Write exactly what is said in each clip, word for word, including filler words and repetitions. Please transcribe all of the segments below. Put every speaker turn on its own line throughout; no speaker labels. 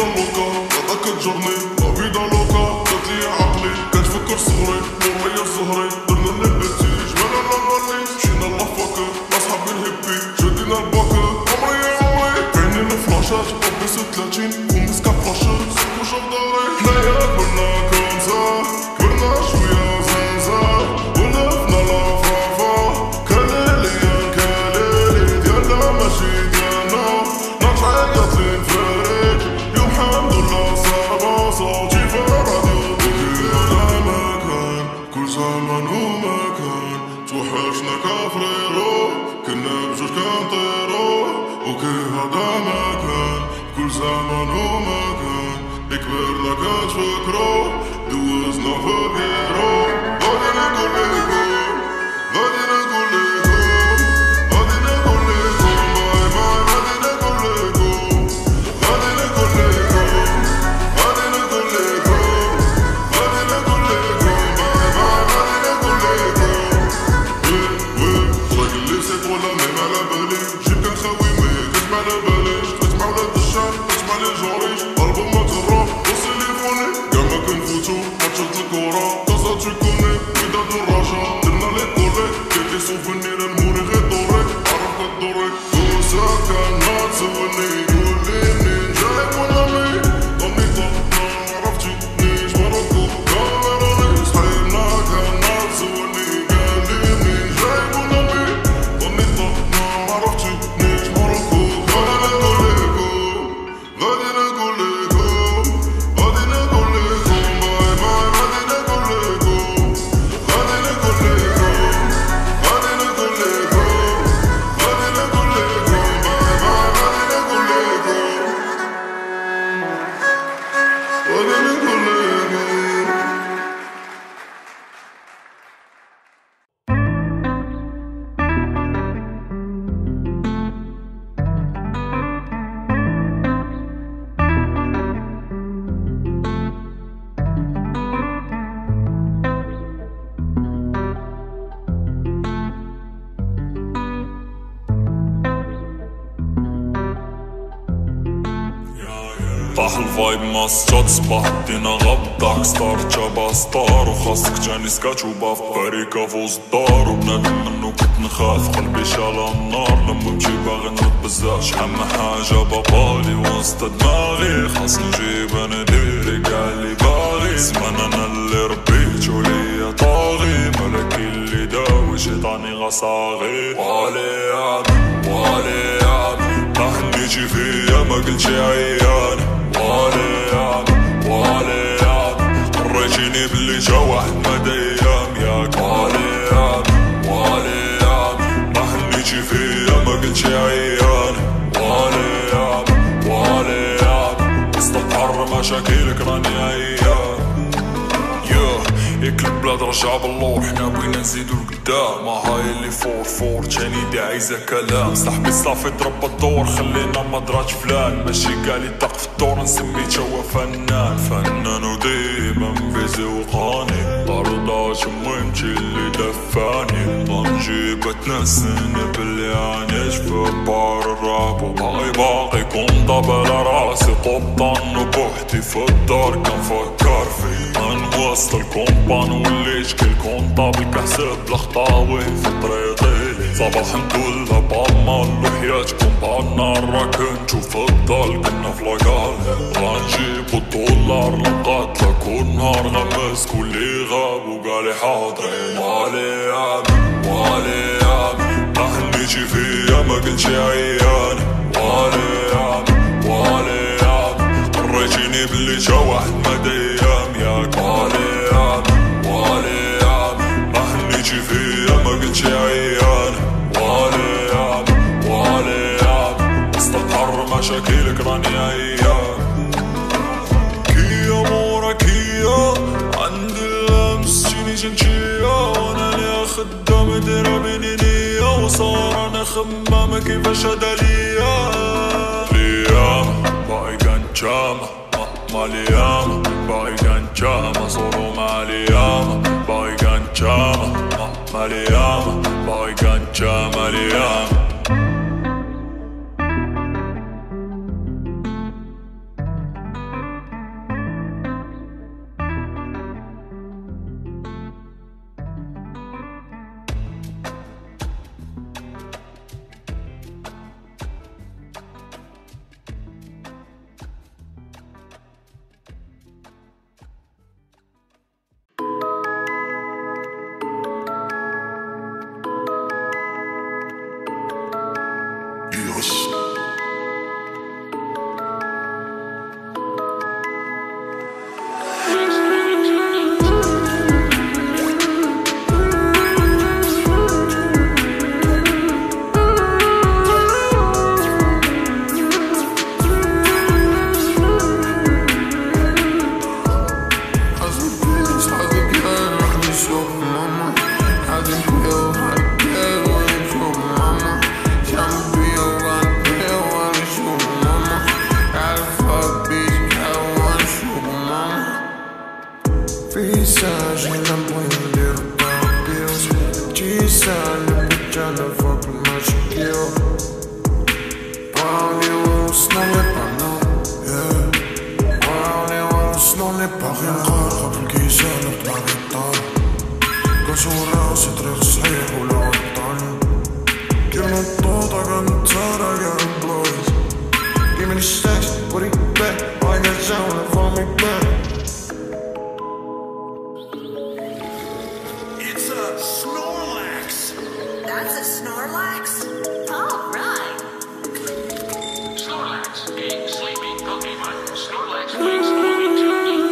اللوكا هذاك الجرني لا فيدا لوكا جاتلي عقلي كنتفكر صغري موريا الزهري درنا اللبتي جمالنا الغني مشينا لافاكر مع صحابي الهيبي شدينا الباكر عمري يا عمري عينينا فلاشات طبيس ثلاثين ومسكا فلاشات سكو شاف داري حنايا كبرنا كنزة كبرنا شوية زنزة ولفنا لافافا كاليلي كاليلي ديالنا ماشي ديالنا نرجع جاتلي نفرج يوم الحمد لله صعبة صوتي في الراديو كل مكان كل زمان ومكان توحشنا كفريرو كنا بجوج كنطيرو وكي هذا مكان كل زمان ومكان كبرنا كنتفكرو دوزنا في الكيرو غادي نقول ليكم غادي نقول ليكم غادي نقول ليكم باي باي غادي نقول ليكم غادي نقول ليكم غادي نقول ليكم غادي نقول ليكم باي باي غادي نقول ليكم وي وي راجل اللي سيت ولا ميم على بالي جيب كنخاوي مي كتسمع على باليش تسمع ولاد الشعب تسمع لي جوريش البومات الراب وسيليفوني كاع ما كنفوتو ماتشات الكورة كازا تيكوني وداد الرجا درنا لي كولي كاين سوفونير الموري غير دوري عرفت الدوري وساكن ما تسولني قولي منين جاي مونامي ضمي طلبنا معرفتينيش ماروكو كاميروني صحينا كان ما تسولني قالي منين جاي مونامي ضمي طلبنا معرفتينيش ماروكو غادي نقول ليكم غادي نقول ليكم غادي نقول ليكم باي باي غادي نقول ليكم غادي نقول ليكم غادي نقول ليكم غادي نقول ليكم باي باي غادي نقول ليكم غادي نقول ليكم
طاح الفايب ما صات صباح دينا غبطاك ستار جابا ستار وخاصك جاني سكاتشوبا في باريكا فوز الدار وبنادم منو كنت نخاف قلبي شالا النار لما بجي باغي نرد بزاف شحال من حاجة بابالي وسط دماغي خاص نجيب انا ديري كاع اللي باغي زمان انا اللي ربيتو ليا طاغي ملكي اللي داوي شيطاني غصاغي والي عاد والي عاد طاح نيجي فيا ما قلت شي عيان والي عاد والي عاد قريتيني بلي جا واحد مدى ايام ياك والي عاد والي عاد طاح نيجي فيا ما قلت شي عيان والي عاد والي عاد استطهر مشاكلك راني عيان ياك البلاد رجع باللور حنا بغينا نزيدو لقدام ما هاي اللي فور فور تاني دي عايزة كلام صاحبي صافي ضرب الدور خلينا مدرات فلان ماشي كاع لي طاق في الدور نسميت هو فنان فنان وديما مبيزي وقاني طردات مهمتي اللي دفاني غنجيب تنسني باللي عانيت في بار الراب وباقي باقي كون ضابل راسي قبطان وبوحدي في الدار كنفكر فيه غنوصل الكومبان وليت كل كونطابل كحسب الخطاوي في طريقي صباح نقول بامال وحياتكم بهالنار راه كنتو في الضل كنا في لاكال غنجيبو الدولار نقاتلك كل نهار غنمسكو اللي غاب وقالي حاضرين والي عاد والي عاد طاح نيجي فيا ما قلت عيان والي عاد والي عاد قريتيني بلي جا واحد مدى ايام ياك والي عاد والي عاد طاح نيجي فيا ما قلت عيان والي عاد والي عاد استطهر مشاكلك راني عيان كيا مورا كيا عند اللمس جيني جنجية وانا ليا خدام دايرة بيني نية وصار انا خمامة كيفاش هدا ليا ليا باقي كنجامة مالياما باقي كنجامة صورو مالياما باقي كنجامة مالياما باقي كنجامة لياما
ce n'en est pas non, yeah. Ouais, ouais, ce n'en est pas rien. قبل كيسالك طلع غيطال كنشوف راسي طريق صحيح ولا غلطان كيما الطوطة كنتسارع كاع البلايص كيما نشتاش وريك باك I got down and follow me back.
It's a Snorlax.
That's a Snorlax? All right.
Snorlax, a sleeping Pokemon. Snorlax wakes only to eat.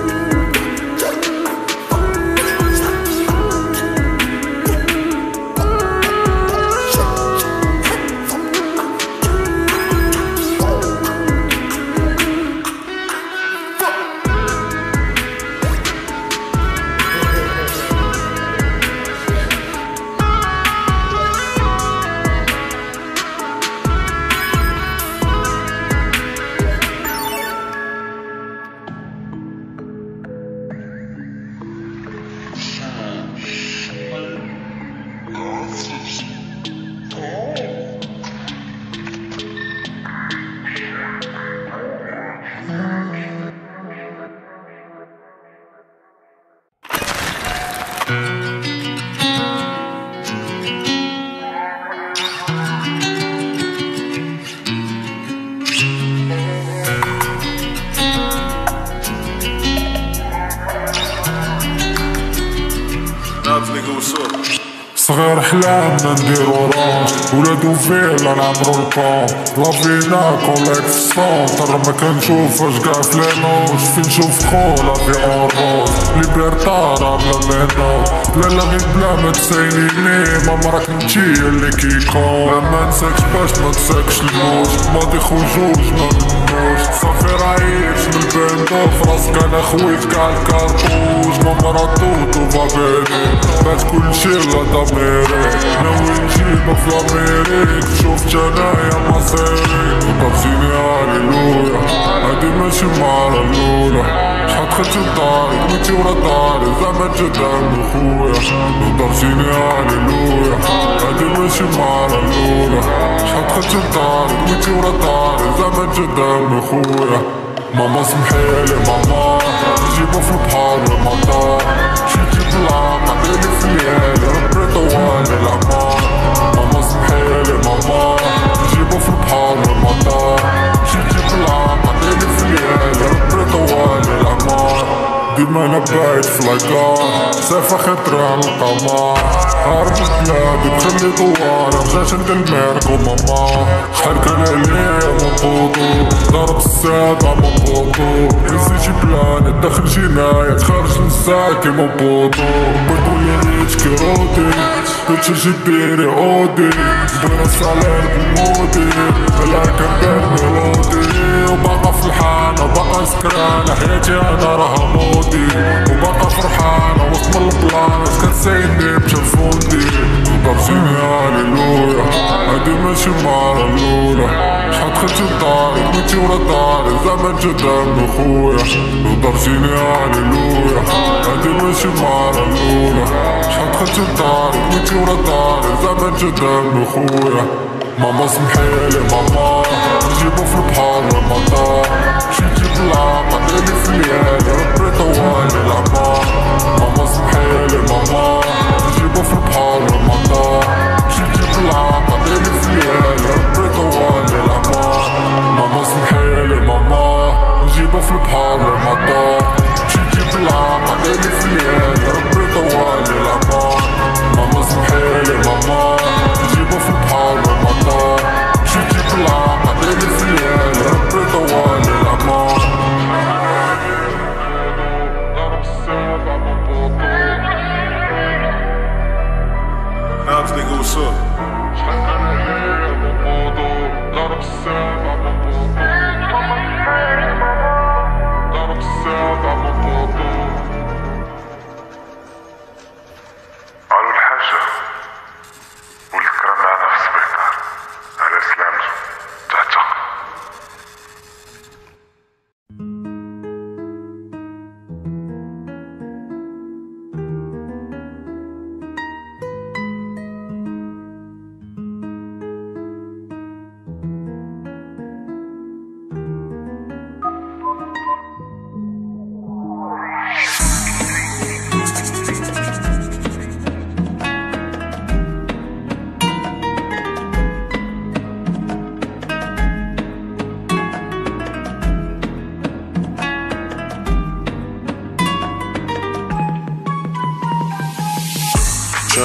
صغير حلامنا نديرو رونج ولادو فيلا نعمرو الكون لافينا كوليكسيون طر ما كنشوفهاش كاع في لينوج فين نشوف خو لافي اون روز ليبرتا راه بلا مينوز لا لا غير بلا ما تسايليني ماما راك نتي اللي كيكون لا ما نساكش باش ما نساكش الموت ماضي خو جوج ما منوش صافي رايش من البندو فراسك انا خويت كاع الكارطوج ماما راه طوطو فابيني بات كلشي لا داميري ناوي نجيبك في لاميريك شوفت انايا مصيري طابزيني هاليلويا هادي ماشي المرة الاولى شحال دخلت لداري كويتي ورا داري زعما جدام خويا طابزيني هاليلويا هادي ماشي المرة الاولى شحال دخلت لداري كويتي ورا داري زعما جدام خويا ماما سمحيلي ماما نجيبو في البحر والمطار شيتي بلاقة ديرلي في الليالي ربي طوالي العمار ماما سمحيلي ماما نجيبو في البحر والمطار شيتي بلاقة ديرلي في الليالي ربي طوالي العمار ديما انا بايت في لاكار سافة خطرة القمر هارب بلادي بخلي دوار رجعت عند الميرك وماما شحال كان عليا مبوطو ضرب السابع مبوطو نسيتي بلاني داخل جناية خارج نساك كيما بوطو بقولي ريت كيروتي بيتشي جبيري اودي بغينا سالير بمودي لا كندير ميلودي وباقا في الحانة وباقا سكرانة حياتي انا راها مودي وباقا فرحانة وسط من البلان كتسايدني بتلفوندي طابزيني هاليلويا هادي ماشي المرة الاولى شحال دخلت لداري كويتي ورا داري زعما جدام خويا طابزيني هاليلويا هادي ماشي المرة الاولى شحال دخلت لداري كويتي ورا داري زعما جدام خويا ماما سمحيلي ماما نجيبو في البحر والمطار شيتي بلاقة ديرلي في الليالي ربي طوالي العمار ماما سمحيلي ماما نجيبو في البحر والمطار شيتي بلاقة ديرلي في الليالي ربي طوالي العمار ماما سمحيلي ماما نجيبو في البحر والمطار شيتي بلاقة ديرلي في الليالي ربي طوالي العمار ماما سمحيلي ماما نجيبو في البحر والمطار شيتي بلاقة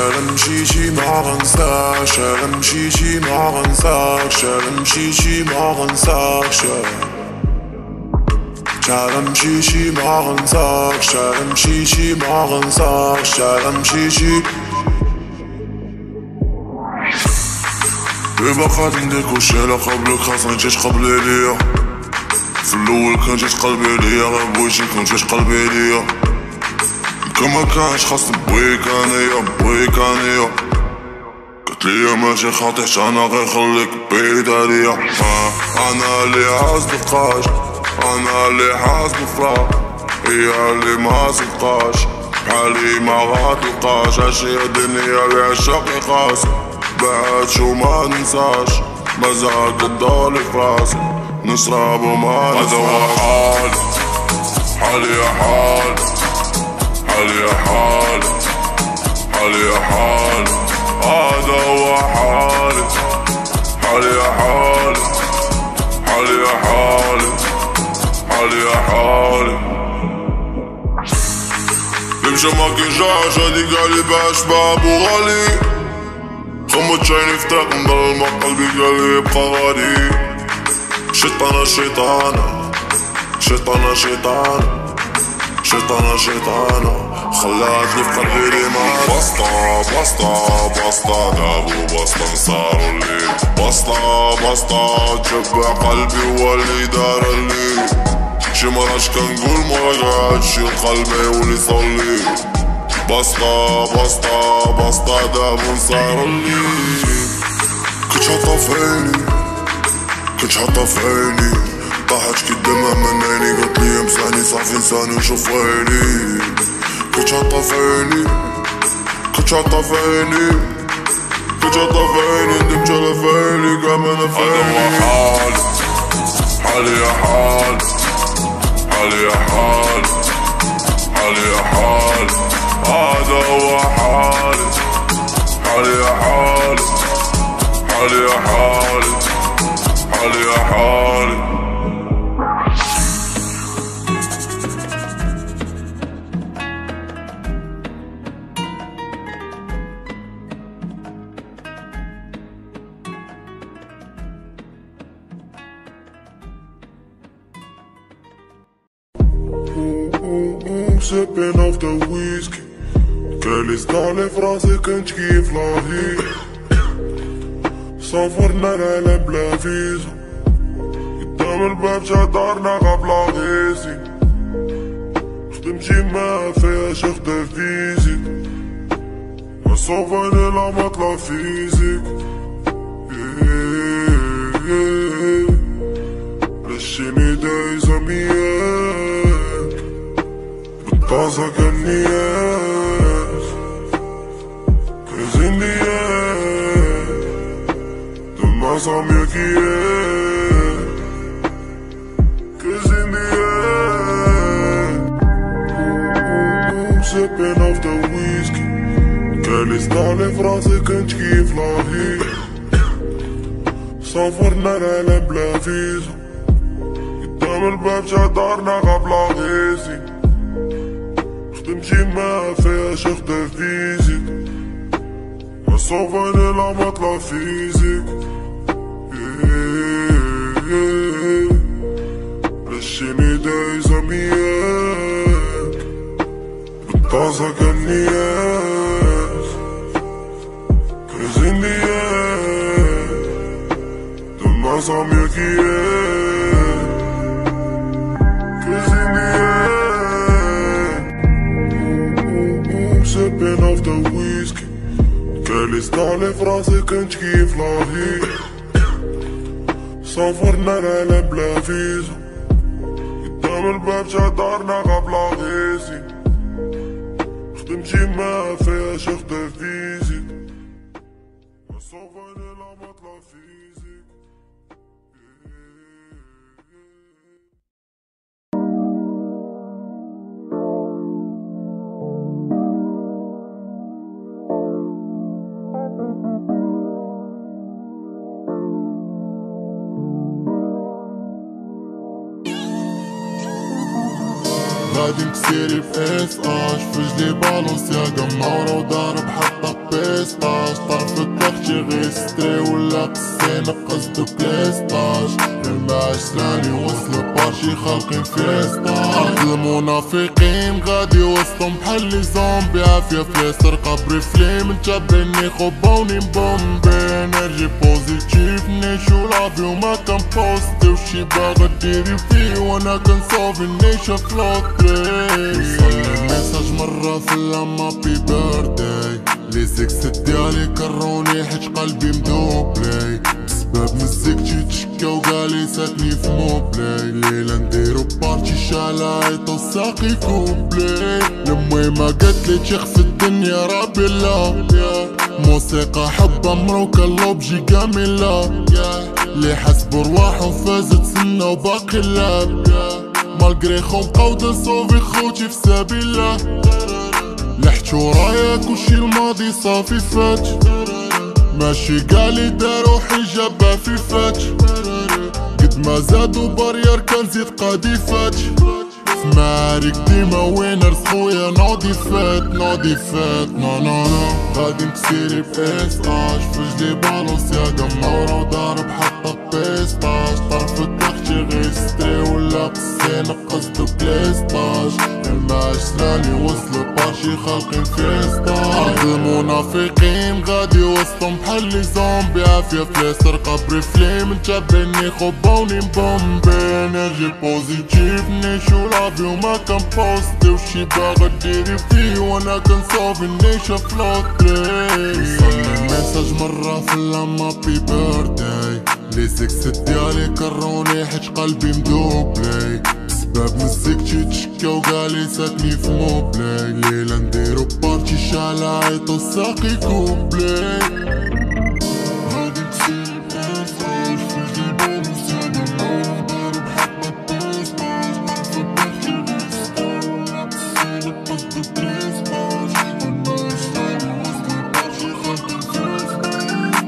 مشيتي ما غنساكش، انا مشيتي ما غنساكش، انا مشيتي ما غنساكش، انا مشيتي ما غنساكش، انا مشيتي ما غنساكش، انا مشيتي. دابا غادي ندير كلشي على قبلك، خاصني جات قبلي ليا. في الاول كان جات قلبي ليا، غير بغيتي كون جات قلبي ليا. كان مكانش خاصني بويك انايا بويك انايا. قلتليا ماشي خاطيش انا غير خليك بعيد عليا. اه انا اللي عاز بقاش، انا اللي حاس بفراق، هي اللي ما صدقاش بحالي ما غاتلقاش. عشيا الدنيا بعشاق يقاس، بعد شو ما ننساش، مازال قدالي فراسي نشرب وما ننساش. هذا هو حالي حالي يا حالي، حالي يا حالي، حالي يا حالي. هذا هو حالي حالي يا حالي، حالي يا حالي، حالي يا حالي. بمشى ما كينجاش هادي قالي باش بابو غالي. غمض عيني فتاك نضل ما قلبي قالي يبقى غالي. شيطانة شيطانة شيطانة شيطانة شيطانة شيطانة خلاتني في قلبي ليمان. بسطة بسطة بسطة دابو بسطة نصارو الليل. بسطة بسطة تشبع قلبي هو اللي دار الليل. شي مرات كنقول مرات شي قلبي ولي يصلي. بسطة بسطة بسطة دابو نصارو الليل. كنت حاطة في عيني كنت حاطة في عيني، طاحت كي الدمع من عيني. قالتلي مساني صافي نساني وشوف عيني. كنت حاطة في عيني كنت حاطة في عيني كنت حاطة في عيني. ندمت على فعلي كاع ما انا فايلي. هذا هو حالي حالي يا حالي، حالي يا حالي، حالي يا حالي. هذا هو حالي حالي يا حالي، حالي يا حالي، حالي يا حالي. Sipping off the whiskey, كاليس طالع في راسي كنت كيف لاهي. سافرنا العالم بلا فيزا، قدام الباب جا دارنا غابلا غيزي. خدمتي ما فيهاش خدا فيزيك، ما صوفاني لا مطلع فيزيك. رشيني دايزة مياك بالطازة كالنياس. Cause in the end demain sera mieux qu'hier. Cause in the end sipping off the whiskey, كاليس طالع في راسي كنت كيف لاهي. سافرنا العالم بلا فيزا، قدام الباب جا دارنا غابلا غيزي. خدمتي ما فيهاش خدا فيزيك، ما صوفاني لا مطلع فيزيك. رشيني دايزة مياك بالطازة كالنياس. Cause in the end demain sera mieux qu'hier. Cause in the end sipping off the whiskey, كاليس طالع في راسي كنت كيف لاهي. سافرنا العالم بلا فيزا، قدام الباب جا دارنا غابلا غيزي. خدمتي ما فيهاش خدا فيزيك، ما صوفاني لا مطلع فيزيك. غادي نكسيري في اس اش، في جلي بالونسياغا منورة وضارب حتى
بيستاش طرف الكاختي غيستري ولا قصينا قصدو بلايستاش الماش سلاني وصل بارشي خالقين فيستاش أرض المنافقين غادي وسطهم بحال لي زومبي عافية فليسر قبري فليم نتابعني خباوني مبومبي انرجي بوزيتيف نيشو لافي وما كنبوستي وشي باغا ديري فيه وانا كنصوفي نيشا فلوتري وصلني الميساج مرة في اللامابي بيرداي لي سكس ديالي كروني حيت قلبي مدوبلي بسبب مزيكتي تشكا وقالي ساكني في موبلاي ليلة نديرو بارتي شالا عيطو ساقي كوبلي لمي ما قالتلي تيخفي الدنيا ربي الله موسيقى حب مروكا لوبجي كاملة لي حسبو رواحو فازت سنة وباقي اللاب مالغري خو مقاودة صوفي خوتي في سبيل الله لحت ورايا كلشي الماضي صافي فات ماشي قالي دارو حجابها في فات قد ما زادو بارير كنزيد قاذفات في معارك ديما وينرز خويا ناضي فات ناضي فات نا نا نا غادي نكسيري باس اش فجلي بالونسياغا مورا وضارب حطة بيستاش طرف الكاختي غيستري ولا قصينا قصدو بلايستاش الماش سلاني وصلو بارشي خالقين فيستاش أرض المنافقين غادي وسطهم بحال لي زومبي عافية فليسر قبري فليم نتابعني خباوني مبومبي انرجي بوزيتيف نيشو لافي وما كنبوستي وشي باغا ديري فيه وانا كنصوفي نيشا فلوتري وصلني الميساج مرة في اللامابي بيرداي لي سكس ديالي كروني حيت قلبي مدوبلي بسبب مزيكتي تشكا وقالي ساكني في موبلاي ليلة نديرو بارتي شالا عيطو ساقي كوبلي غادي نكسيري بيستاش فجلي بالونسياغا مورا ضارب حطة بيستاش طرف الكاختي غيستري ولا قصينا قصدو بلايستاش الماش سلاني وصلو بارشي خالقين فيستاش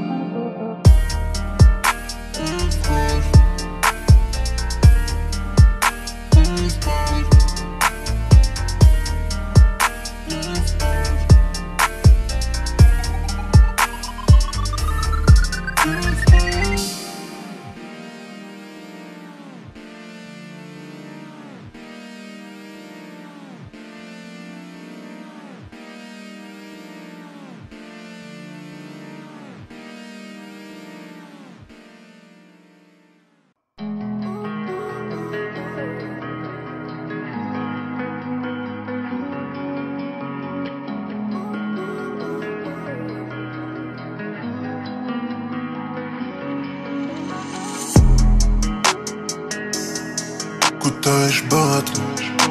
كنت عايش باتلو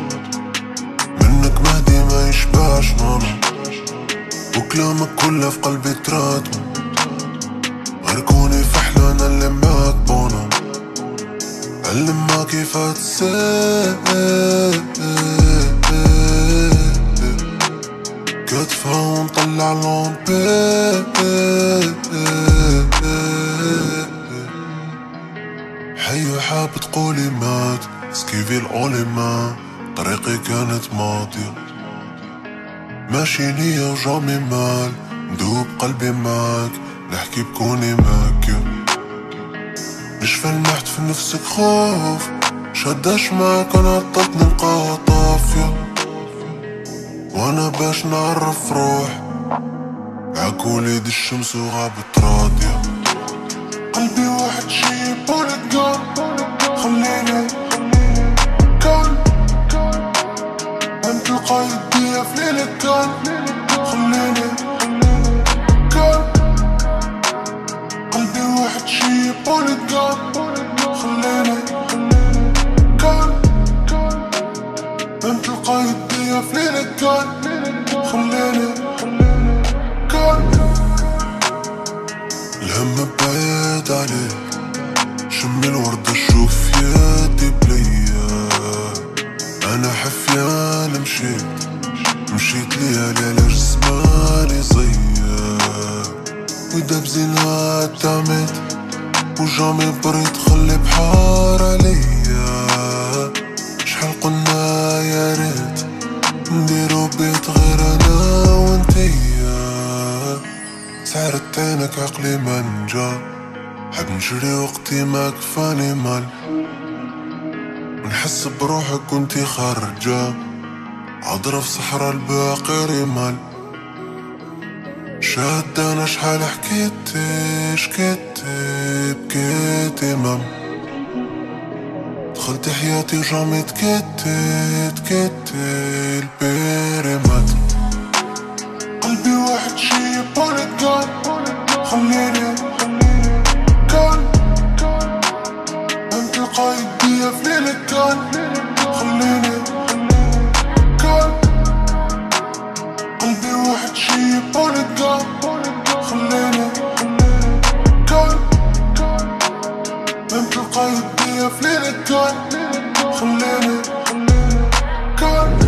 منك مهدي ما يشبعش نانا وكلامك كله في قلبي تراتم غرقوني في احلانا اللي معاك بونا علمها كيف تسير كتفها ونطلع لون بي حي حاب تقولي مات سكيفي الأولي ما طريقي كانت ماضية ماشي نية وجامي مال ندوب قلبي معاك نحكي بكوني ماكية نشفى المحت في نفسك خوف شداش معاك انا عطتني نلقاها طافية وانا باش نعرف روح معاك وليد الشمس وغابت راضية قلبي واحد شي بولت جون خليني كان انت القايد بيا في ليلة كان خليني كان قلبي واحد شي بولت جون خليني كان انت القايد بيا في ليلة كان خليني كان انيمال، نحس بروحك كنتي خارجة عذرة في صحراء الباقي رمال. شاد انا شحال حكيتي شكيتي بكيتي مام، دخلتي حياتي وجامي تكيتي تكيتي البيريمات. قلبي واحد شي بوليت جان، خليني كان انت القايد بيا في ليلة كان. خليني كان قلبي واحد شي بوليت جان، خليني كان انت القايد بيا في ليلة كان. خليني كان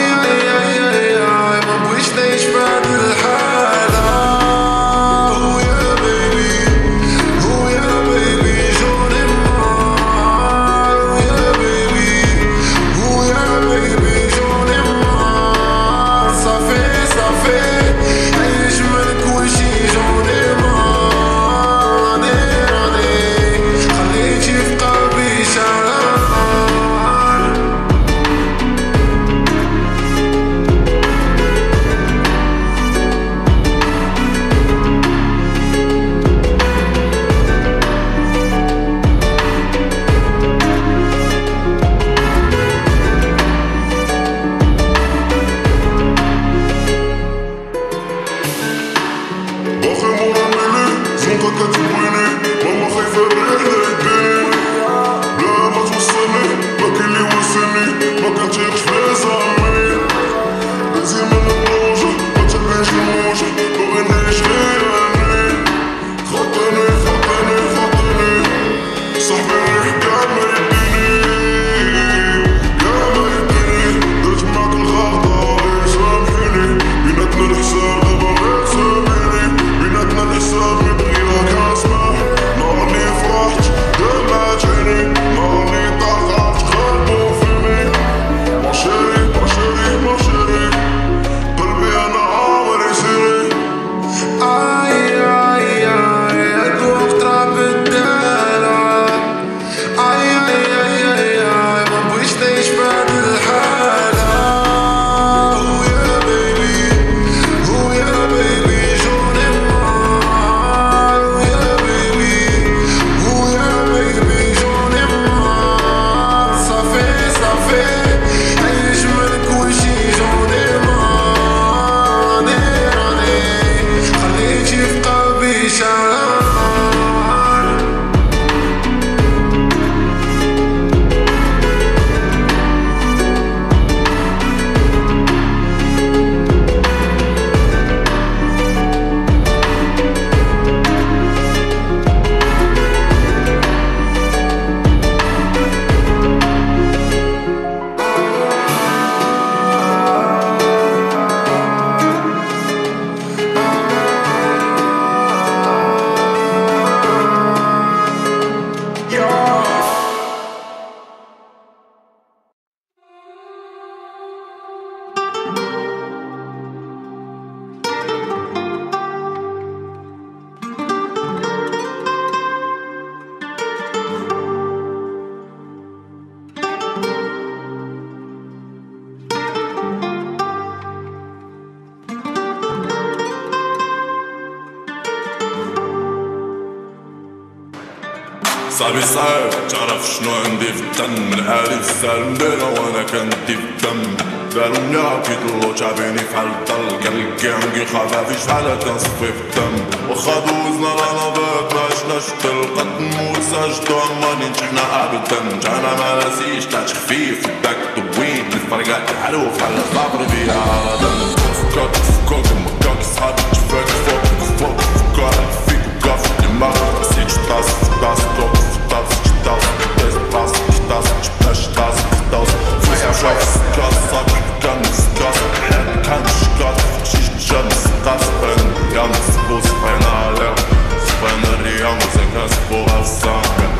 هو
صعبي صعب تعرف شنو عندي في الدم، من عالي في السالم دينا وانا كندي في الدم. دارو يا كيطلو تابيني فحال الضل، كان الكيانكي خفافي شحال كنصفي في الدم. وخا دوزنا رانا باك معشناش تلقى نموت ساجدو عماني نجحنا ابدا. جانا مراسيش تاع خفيف باك دوين الفرقات تحلو فحال صابر بيها عرضا. فكاك فكاك مكاك صحابي تفاك فوق فوق فكاك فيك وكاف دماغ مسيتش طاس طاس توب طاس طاس طاس طاس طاس طاس طاس طاس فوق شاف كاس صاك كان كاس كان شكاس شيش جامس قاس بن يامس بوس بين على بين الريام وزكاس بو الصاك.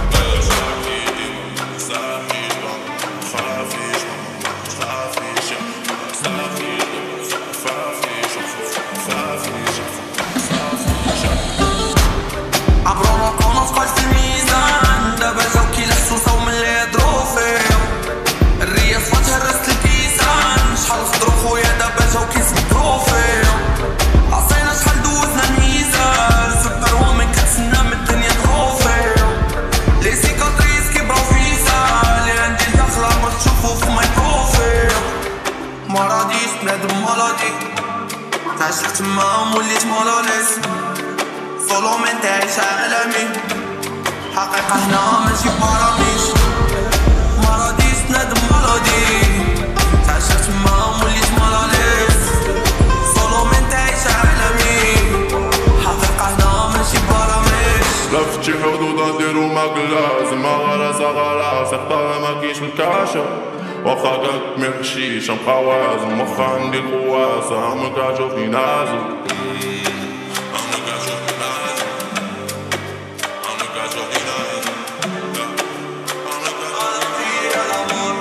عشقت معاهم وليت مالاليس صولو من تعيش عالمي حقيقة هنا ماشي باراميش مراديس نادم مالادي عشقت معاهم وليت مالاليس صولو من تعيش عالمي حقيقة هنا ماشي باراميش.
لفتي حدود نديرو ماكلاز ما غراس غراس اختار ما كيش الكاشا واخا كانت محشيش مقواز مخا عندي قواسة عمرك عجبني نازل عمرك عجبني نازل عمرك عجبني نازل عمرك عجبني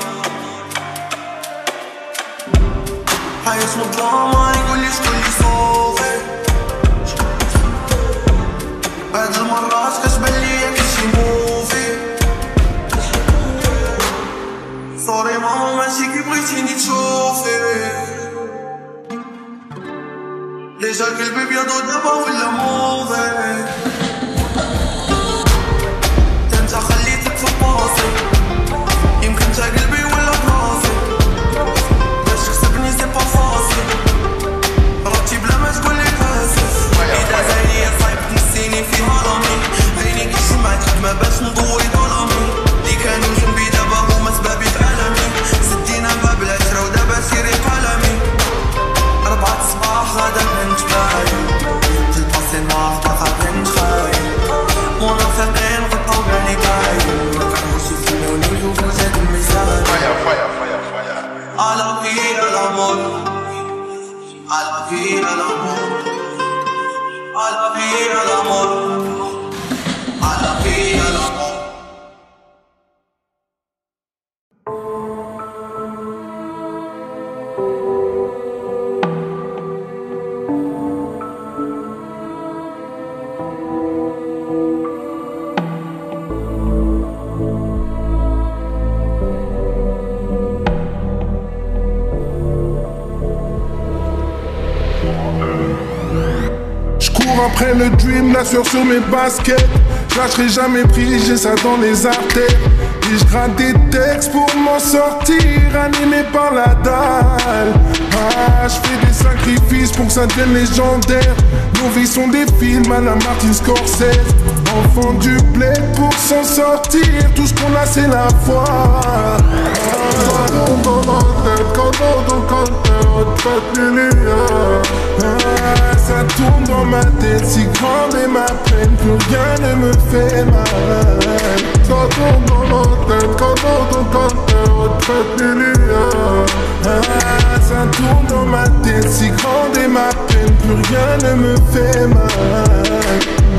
حياة مظلمة يقولي شكون لي صوفي هاد المرات كتبان ليا كلشي موفي. سوري ماما ماشي كي بغيتيني تشوفي لي جا قلبي بيضو دابا ولا موفي. تنتا خليتك في بلاصتي يمكن تا قلبي ولا براسي باش تكسبني سي با فاسي راتي بلا ما تقولي اسف. اذا زاليا صايب تنسيني في هرمي عيني كيجمعت خدمة باش نضوي ظلامي لي كانوا جنبي دابا هما سبابي في عالمي. سدينا باب العشرة ودابا سيري قلمي ربعة صباح غدا بنت باين تلبسي نار باقا بنت خاين منافقين غطاو بالي باين مكانوش يسمعوني وجوجات الميزان.
Fire, fire, fire, fire.
A la vida el amor, a la vida el amor, a la vida el amor, a la vida el amor.
Après le dream, la sueur sur mes baskets. Je lâcherai jamais pris, j'ai ça dans les artères. Et je gratte des textes pour m'en sortir, animé par la dalle. Ah, je fais des sacrifices pour que ça devienne légendaire. Nos vies sont des films à la Martin Scorsese. Enfant du bled pour s'en sortir, tout ce qu'on a c'est la foi. Ah, ça tourne dans ma tête, si grande est ma peine, plus rien ne me fait mal. Ça tourne dans ma tête, quand on t'entend retraite milliards. Ah, ça tourne dans ma tête, si grande est ma peine, plus rien ne me fait mal.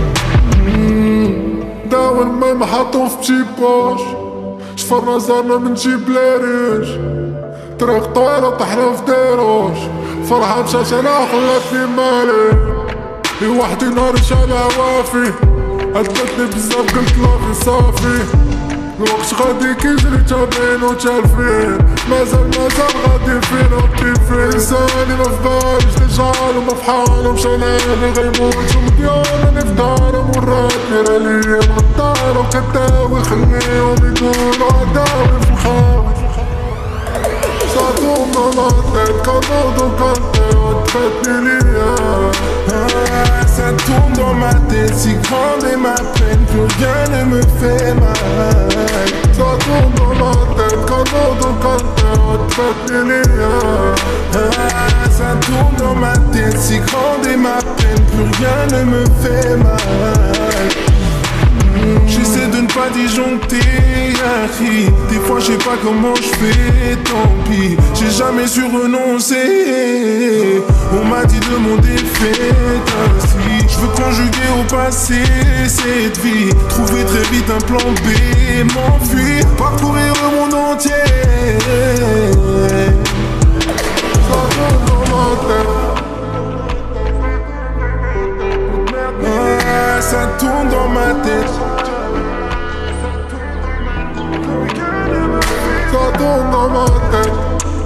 داول ما محطو في بشي بوش شفرنا زارنا من جيب لاريش طريق طويلة طحنا في ديروش فرحة مشاش انا خلاتني مالي لي وحدي نهار شعل هوافي هدتني بزاف قلت لافي صافي الوقت غادي كيجري تابين وتالفين مازال مازال غادي فينا وكيفين إنساني مفبالش تجعلهم بحالهم شلالي غيموتو مديانة في دارهم والراب يرى ليهم غدارة وكداوي خليهم يقولوا عداوي في الخاوي صاتهم نلاطيت كنوضو كنطيوت فاتني ليا.
Ça tourne dans ma tête, si grande est ma peine, plus rien ne me fait mal.
Ça tourne dans ma tête, كنوضو كنطيوت فاتني ليا.
Ça tourne dans ma tête, si grande est ma peine, plus rien ne me fait mal. J'essaie de ne pas disjoncter, des fois je sais pas comment je fais, tant pis. J'ai jamais su renoncer, on m'a dit de mon défait ainsi. Je veux conjuguer au passé cette vie, trouver très vite un plan B, m'enfuir, parcourir le monde entier.
Ça tourne dans ma tête.
Ah, ça tourne dans ma tête.
Ça tourne dans ma tête.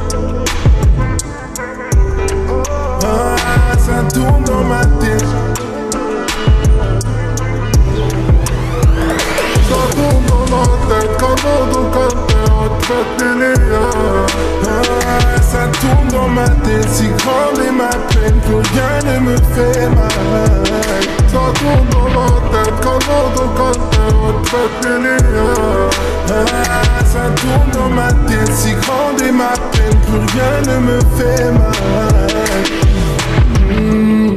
Ah, ça tourne dans ma tête.
Ça tourne dans ma tête, كنوضو كنطيوت فاتني ليا.
Ah, ça tourne dans ma tête, si grande est ma peine, plus rien ne me fait mal.
Ça tourne dans ma tête, كنوضو كنطيوت فاتني ليا.
Ah, ça tourne dans ma tête, si grande est ma peine, plus rien ne me fait mal. Mmh.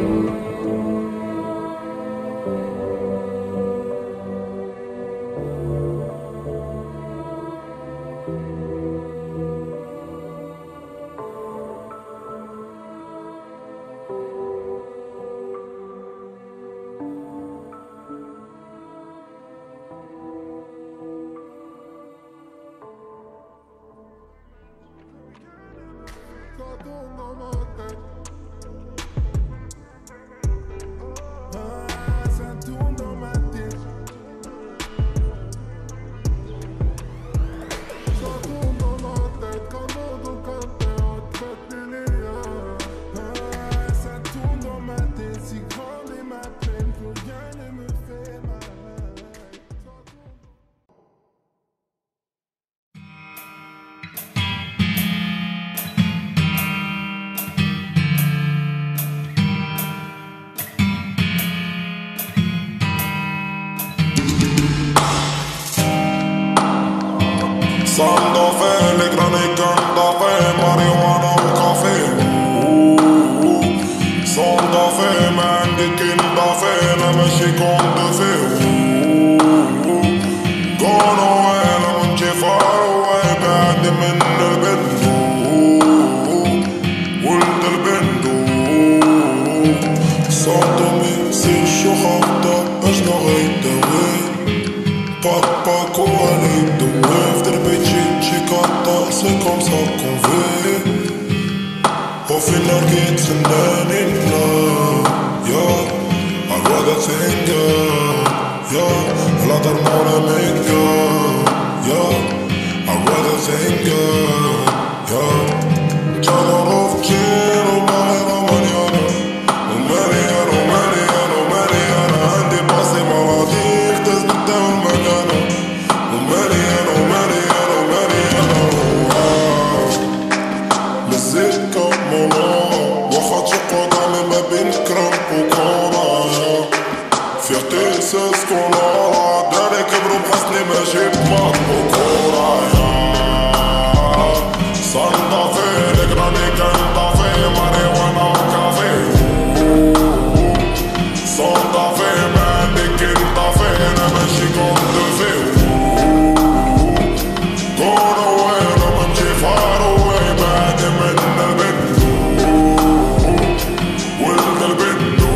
Ça tourne dans ma tête.
Ah, ça tourne dans ma tête.
Ça tourne dans ma tête, كنوضو كنطيوت فاتني ليا.
Ah, ça tourne dans ma tête, si grande est ma peine, plus rien ne me fait mal.
صندوفي الكترونيكا نضافي ماريوانا وكافي صندوفي ما عندي كي نضافي انا ماشي كوندوفي كونو انا منجي فاروي بعد من البندو ولد البندو صوتومي سي شو خافتا اشنو غيداوي Papa Koali, the wave de Beijing, Chicata, c'est comme ça qu'on veut. Au final, it's a man in love, yeah. I'd rather think, yeah, yeah. La termona make, yeah, yeah. I'd rather think, yeah, yeah. Channel of Gin, oh my, oh Mariana, oh Mariana, oh Mariana, oh Mariana, and the boss, the maladie, there's no down, Mariana, oh Mariana, oh Mariana, oh Mariana, oh مزيكا مولا واخا تشقق على ما بين كرامب وكورا فيغتي ساس كولا داري كبرو بحسني ماشي بماط وكورا صندافي لكراني كنضافي ماريوانا وكافي صندافي ما عندي كي نضافي انا ماشي كوندوفي كورا وين منجي فارو بعد من البندو ولد البندو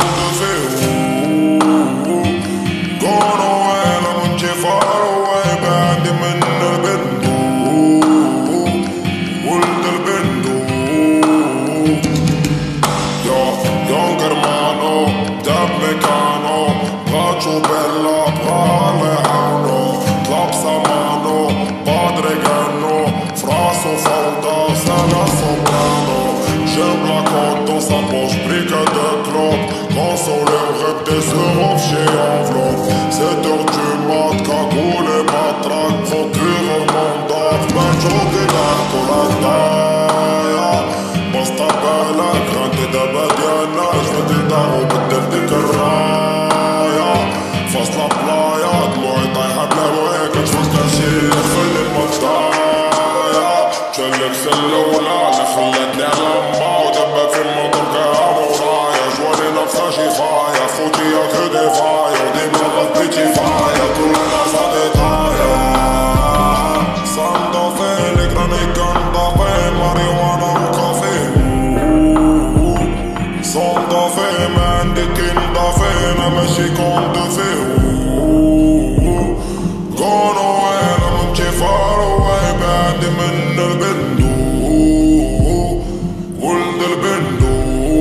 compte fait. Gone away, la monte far away. بعد من البندو ولد البندو. Yo, younger mano, dab mecano. Braccio bella, brale hanno. Clap samano, padre ganno. Fraso falda, sana soprano. J'aime la côte dans sa poche, brique de clope. Consolé au rêve des euros chez enveloppe. sept heures du mat, cagoule et matraque. Procureur mandat, banjo de l'arco la taille. Basta bella, grande da badiana. J'veux des darons, بدل دي كرايا. فاصل la playa, دموعي طايحة بلا وهيك تفكر شي خلي المطايا. جلك سلولة اللي خلتني على ودبك في الموتور كهام ورايا. جواني نفسها شفايا، خوتي يا كدفايا. وديما غطيتي فايا، كل الناس هديتايا. ساندا فيلك راني كندا في ماريوانا وكافي. ساندا في ما عندي كندا في، انا ماشي كنت في. Gone away, لا منجي far away. بعد من البندو ولد البندو.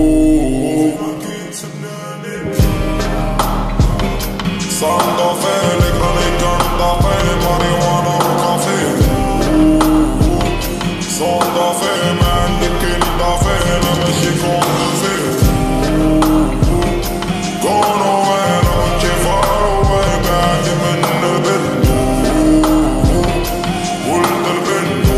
ساندا فيلك راني كندا في ماريوانا وكافي. ساندا في ما عندي كندا في، انا ماشي كنت في. Gone away, لا منجي far away. بعد من البندو ولد البندو.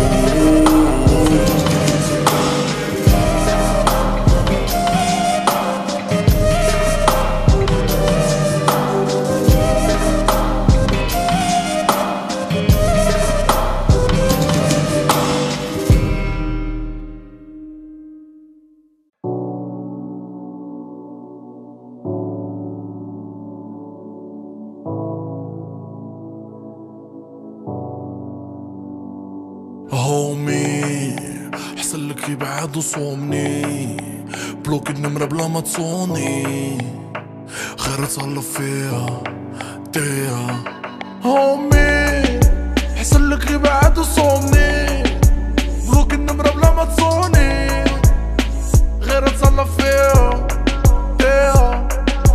هومي حسلك يبعد وصومني. بلوك النمرة بلا ما تصوني. خير تصلف فيها ديها. هومي حسلك يبعد وصومني. بلوك النمرة بلا ما تصوني. غير تصلف فيها ديها.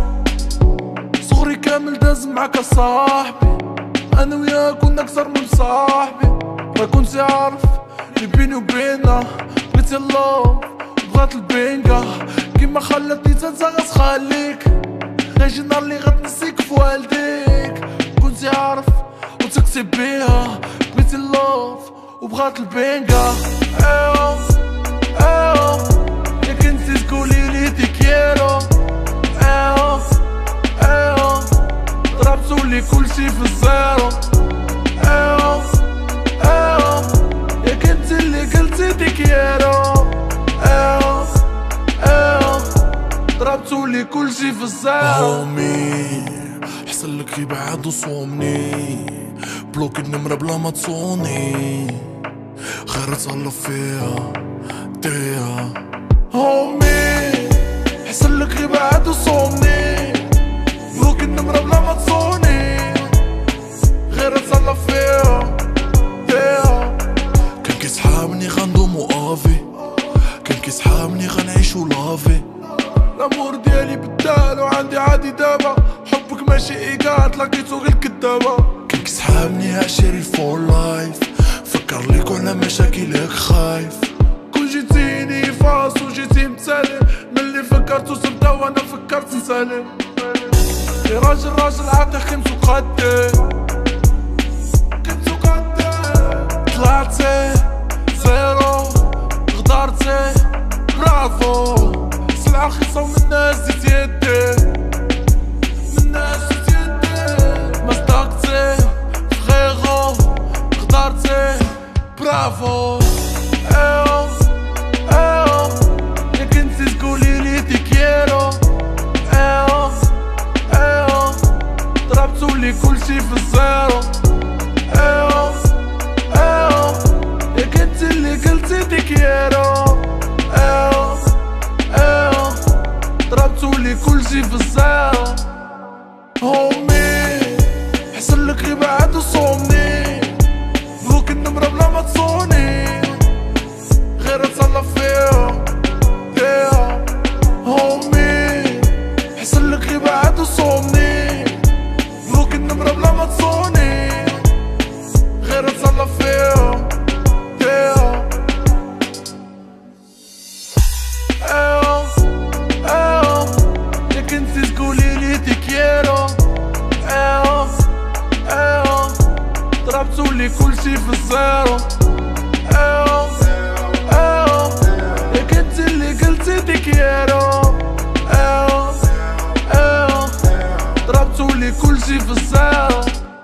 صغري كامل داز معاك صاحبي. انا وياك كنا اكثر من صاحبي. ما كنت عارف اللي بيني وبينها. بغيت اللوف وبغات البنكة. كيما خلتني تنسى غاس خليك. غيجي نهار اللي غتنسيك فوالديك. كنت عارف وتكتب بيها. بغيت اللوف وبغات البنكة. ايوا ايوا يا كنتي تقوليلي تي كيرو. ايوا ايوا ضربتولي كلشي في الزيرو. ايوا ايوا يا كنتي اللي قلتي دي كيرو. ايوا ايوا ضربتولي كلشي في الزيرو. هومي حسلك يبعد وصومني. بلوك النمرة بلا ما تصوني. غير تصلف فيها ديها. هومي حسلك يبعد وصومني. بلوك النمرة بلا ما تصوني. غير تصلف فيها ديها. كان كيسحابني غندومو افي. كان كيسحابني غنعيشو لافي. الامور ديالي بدال وعندي عادي دابا. حبك ماشي ايكات لقيتو غير كدابة. كان كيسحابني عشيري فور لايف. فكر ليك وعلى مشاكلك خايف. كون جيتيني فاس وجيتي متسالم. ملي فكرت وصلت وانا فكرت نسالم. يا راجل راجل عاقل خمس وقدي. خمس وقدي طلعتي زيرو غدرتي برافو. سلعة رخيصة ومن الناس زيت يدي. من الناس زيت يدي. مصدقتي فغيغو غدرتي برافو. ايوا ايوا يا كنتي تقوليلي تي كيرو. ايوا ايوا ضربتولي كلشي في الزيرو. ايوا ايوا يا كنتي اللي قلتي دي كيرو. ايوا ايوا ضربتولي كلشي شي في الساعة هومي حسلك غير بعد وصومني بروك النمرة بلا ما تصوني غير اتصلى فيها فيها هومي حسلك غير بعد وصومني بروك النمرة بلا ما تصوني غير اتصلى فيها فيها ايوه ايوه يا كنتي تقوليلي تي كيرو ايوه ايوه ضربتولي كلشي في الزيرو ايوه ايوه يا كنتي اللي قلتي تي كيرو ايوه ايوه ضربتولي كلشي في الزيرو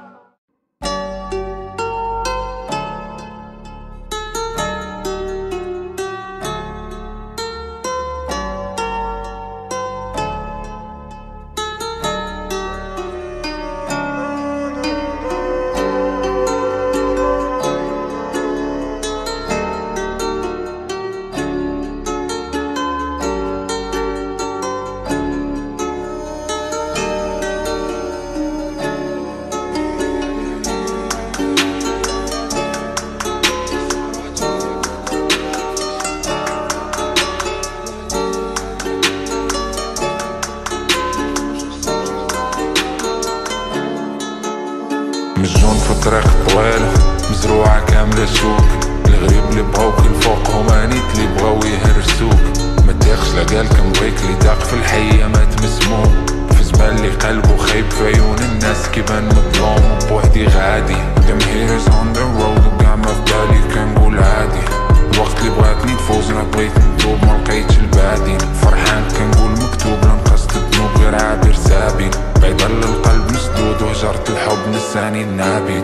مجنون في طريق طويلة مزروعة كاملة شوك الغريب اللي بغاوك الفوقهم هانيت اللي بغاو يهرسوك ما تداخش لقال كنبغيك اللي داق في الحية مات مسموم في زمان اللي قلبو خايب في عيون الناس كيبان مظلوم وبوحدي غادي them haters on the road وكاع ما في بالي كنقول عادي الوقت اللي بغاتني نفوز انا بغيت ندوب ما لقيتش البعدين فرحان كنقول مكتوب لا نقصت الذنوب غير عابر سابين بعيدا للقلب مسدود وهجرة الحب نساني النابين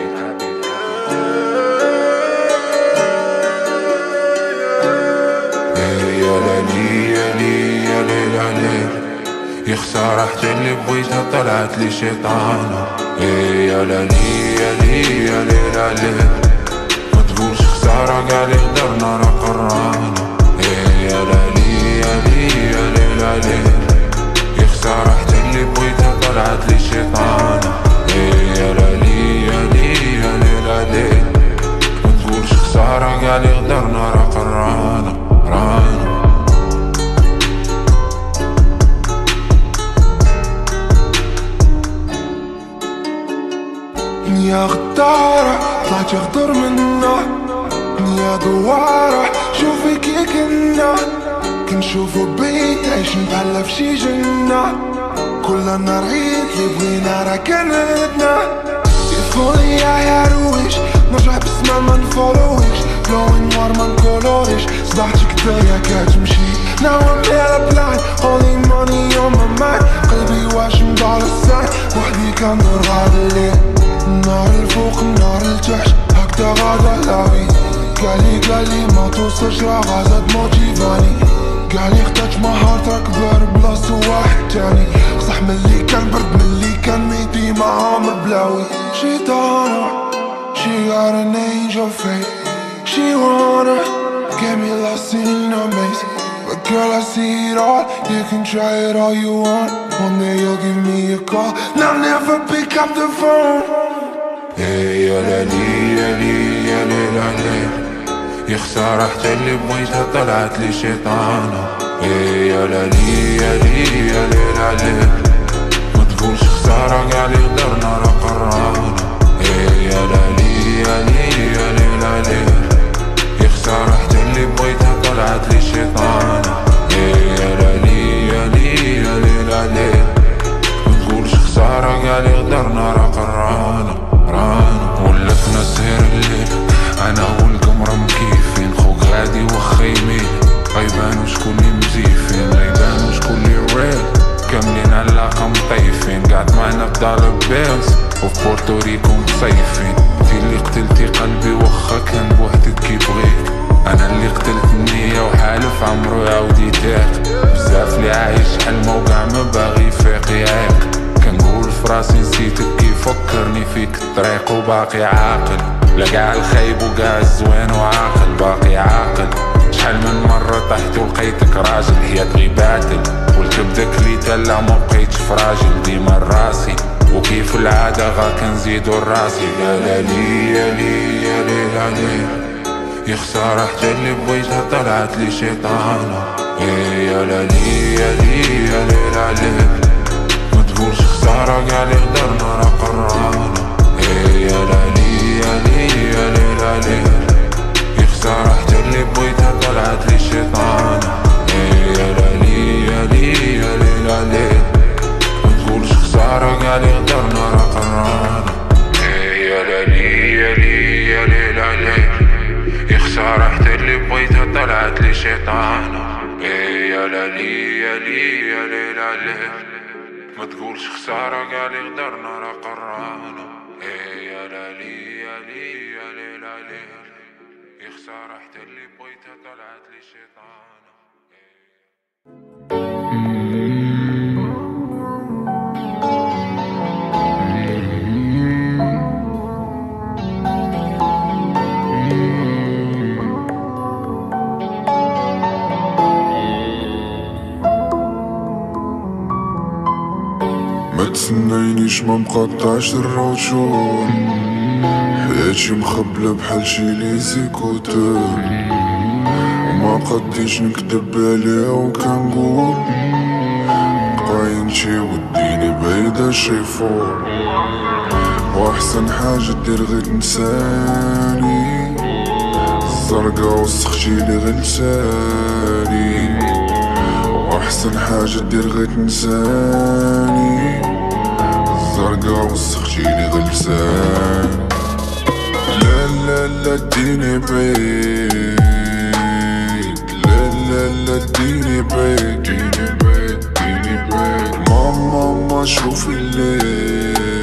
يا ليلي يا ليلي يا ليل عليل يا خسارة حتى اللي بغيتها طلعت لي شيطانة يا ليلي يا ليلي يا ليل عليل ما تقولش خسارة قاع لي قدرنا راه قرانا يا ليلي يا ليلي يا ليل عليل يا خسارة حتى اللي بغيتها طلعت لي شيطانة يا ليلي يا ليلي يا ليل عليل ما تقولش خسارة قاع لي قدرنا راه قرانا رانا
يا غدارة طلعتي غدر منا يا دوارة شوفي كي كنا كنشوفو بيت عايشين بحالا فشي جنة كل نهار عيد لي بغينا راه كندنا تليفوني يا رويش نرجع بسمع ما نفولويش بلوين نوار ما نكولوريش صباحتي كدايا كتمشي Now I'm hella blind Only money on my mind قلبي واش مدار الساين وحدي كندور غاد الليل النار الفوق النار التحت هكدا غادا لاوي قالي قالي ما توصلش راه غازا تموتيفاني قالي اختات مهارتك كبر بلاصتو واحد تاني صح ملي كان برد ملي كان ميتي مع عمر بلاوي شيطانة She got an angel face She wanna get me lost in a maze But girl I see it all You can try it all you want One day you'll give me a call Now never pick up the phone
Hey يا ليلي يا ليلي يا ليل عليل يا خسارة حتى اللي بغيتها طلعت لي شيطانة Hey يا ليلي يا ليلي يا ليل عليل ما تقولش خسارة قاع لي قدرنا راه قرانا Hey يا ليلي يا ليلي يا ليل عليل يا خسارة حتى اللي بغيتها طلعت لي شيطانة Hey يا ليلي يا ليلي يا ليل عليل ما تقولش خسارة قاع لي قدرنا راه قرانا رانا ولفنا سهر الليل انا والقمرة مكيفين خوك غادي وخا يمين غيبان وشكون لي مزيفين غيبان وشكون لي ريل كاملين علاقة مطيفين قعد معنا في دار بيلز وفي بورتوريكو مصيفين انتي اللي قتلتي قلبي وخا كان بوحدك كي بغيك انا اللي قتلت النية وحالف عمرو يعاود يتاق بزاف اللي عايش حلمه وقع ما باغي يفيق يعيق كنقول فراسي نسيتك كي فكرني فيك الطريق وباقي عاقل لا قاع الخايب وقاع الزوين وعاقل باقي عاقل شحال من مرة طحت ولقيتك راجل حياة غي باتل كبداك لي تلا مبقيتش فراجل ديما راسي وكيف العادة غا كنزيدو راسي. يا لالي يا لي يا ليل عليه يا خسارة حتى اللي بغيتها طلعت لي شيطانة. يا لالي يا لي يا ليل عليه ما تقولش خسارة كاع لي قدرنا راه قرانا. يا لالي يا لي يا ليل عليه يا خسارة حتى اللي بغيتها طلعت لي شيطانة. يا لالي يا لي يا ليل عليه ما تقولش خسارة كاع لي قدرنا راه قرانا. يا لالي يا لي يا ليل عليه يا خسارة حتى اللي بغيتها طلعت لي شيطانة. يا لالي يا لي يا ليل عليه ما تقولش خسارة كاع لي قدرنا راه قرانا. يا لالي يا لي يا ليل عليه يا خسارة حتى اللي بغيتها طلعت لي شيطانة.
ما تسنينيش ما مقطعش الروتور حياتي مخبلة بحال شي ليزيكوتور وما قديش نكدب عليها وكنقول بقاي انتي وديني بعيدة شي فور. واحسن حاجة دير غير تنساني الزرقا وسختيلي غير لساني. واحسن حاجة دير غير تنساني الزرقا وسختيلي غير لساني. لا لا لا ديني بعيد لا لا لا ديني بعيد ديني بعيد ديني بعيد. ماما ما شوفي الليل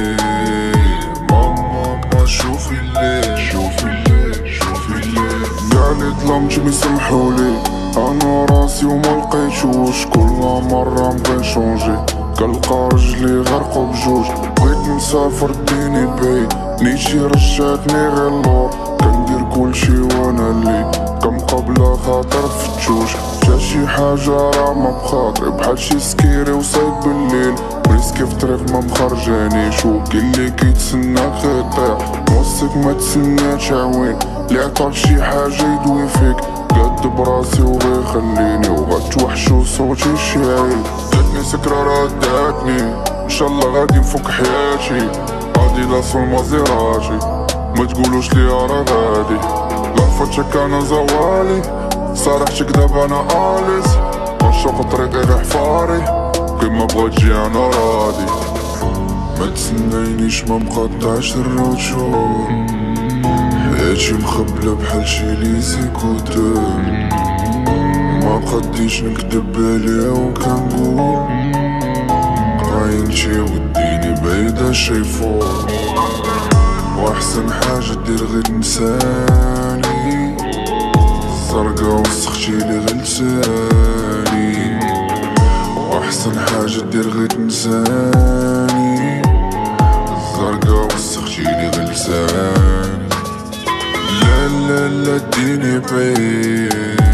ماما ما شوفي الليل شوفي الليل شوفي الليل. كاع لي ظلمت ميسمحولي انا راسي وما لقيتوش كل مرة نبغي نشونجي كنلقى رجلي غرقو بجوج. بغيت نسافر ديني بعيد نيتي رجعتني غير اللور كندير كلشي وانا اللي كنبقى بلا خاطر فتوش. جا شي حاجة راه ما بخاطري بحال شي سكيري وصايب بالليل بريسكي في طريق ما مخرجانيش وكاين لي كيتسناك غيطيح موسك ما تسناش عوين لي عطاك شي حاجة يدوي فيك قد براسي وغيخليني وغتوحشو صوتي شايل. جاتني سكرة راه داتني انشالله غادي نفك حياتي اديداس والمازيراتي ما تقولوش لي راه غادي لعفتك انا زوالي صراحتك دابا انا اليس غنشوف طريقي غير حفاري كيما بغات تجي انا راضي. ما تسنينيش ما مقطعش الروتور حياتي مخبلة بحال شي ليزيكوتور ما قديش نكدب عليها وكنقول بقاي انتي وديني بعيدة شي فور. واحسن حاجة دير غير تنساني الزرقا وسختيلي غير لساني. واحسن حاجة دير غير تنساني الزرقا وسختيلي غير لساني. لا لا لا ديني بعيد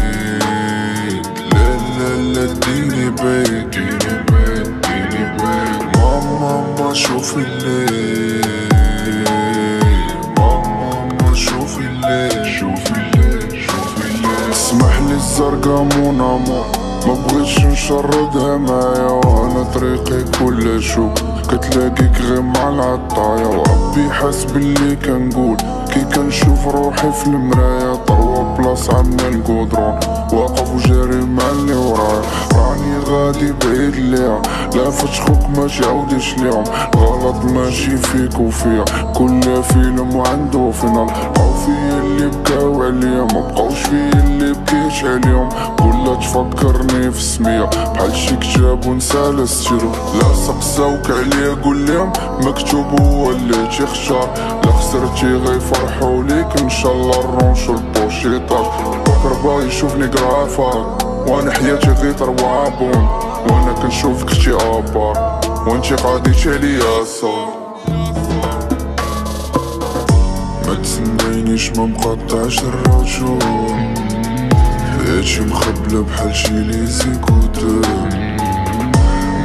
لا لا لا ديني بعيد ديني بعيد ديني بعيد. ماما ما شوفي الليل ماما ما شوفي الليل شوفي الليل شوفي الليل. اسمح لي الزرقا مون امور ما بغيتش نشردها معايا وانا طريقي كل شوك كتلاقيك غير مع العطايا وربي حاس باللي كنقول كي كنشوف روحي في المرايا. طروا بلاص عنا القدرون واقف وجاري مع اللي ورايا راني غادي بعيد ليها لا فتخوك ما تعاوديش ليهم غلط ماشي فيك وفيا كل فيلم وعندو فينال. بقاو فيا اللي بكاو عليا ما بقاوش فيا اللي بكيت عليهم ولا تفكرني في سمية بحال شي كتاب ونسال ستيرو. لا سقساوك عليا قول لهم مكتوب هو اللي تيختار لا خسرتي غيفرحوا ليك ان شاء الله الرونش والبوشيطات. بكر باغي يشوفني كرافات وانا حياتي غير تروابون وانا كنشوفك شي ابار وانتي قاضيتي عليا صار. ما تسنينيش ما مقطعش الروتور حياتي مخبلة بحال شي ليزيكوتور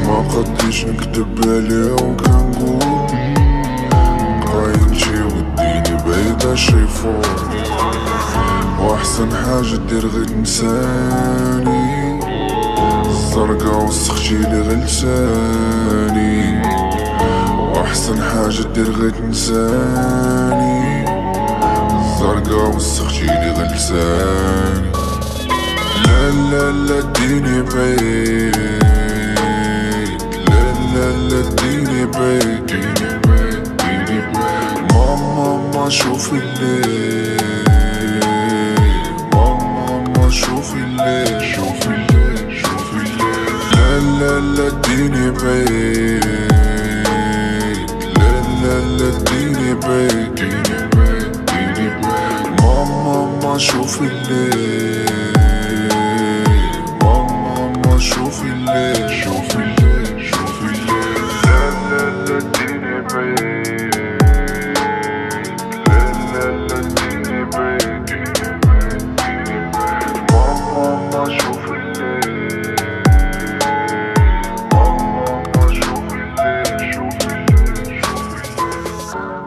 ما قديش نكدب عليهم كنقول بغيتي وديني بعيدة شي فوق واحسن حاجة دير غير تنساني الزرقا وسختيلي غير لساني واحسن حاجة دير غير تنساني الزرقا وسختيلي غير لساني لا لا لا ديني بعيد لا لا لا ديني بعيد ديني بعيد ديني بعيد ماما ما شوفي الليل ماما ما شوفي الليل شوفي الليل شوفي الليل لا لا لا ديني بعيد لا لا لا ديني بعيد ديني بعيد ديني بعيد ماما ما شوفي الليل شوفي الليل شوفي الليل شوفي الليل لا لا لا ديني بعيد لا لا لا ديني بعيد ديني بعيد ديني بعيد ماما ما شوفي الليل ماما ما شوفي الليل شوفي الليل شوفي الليل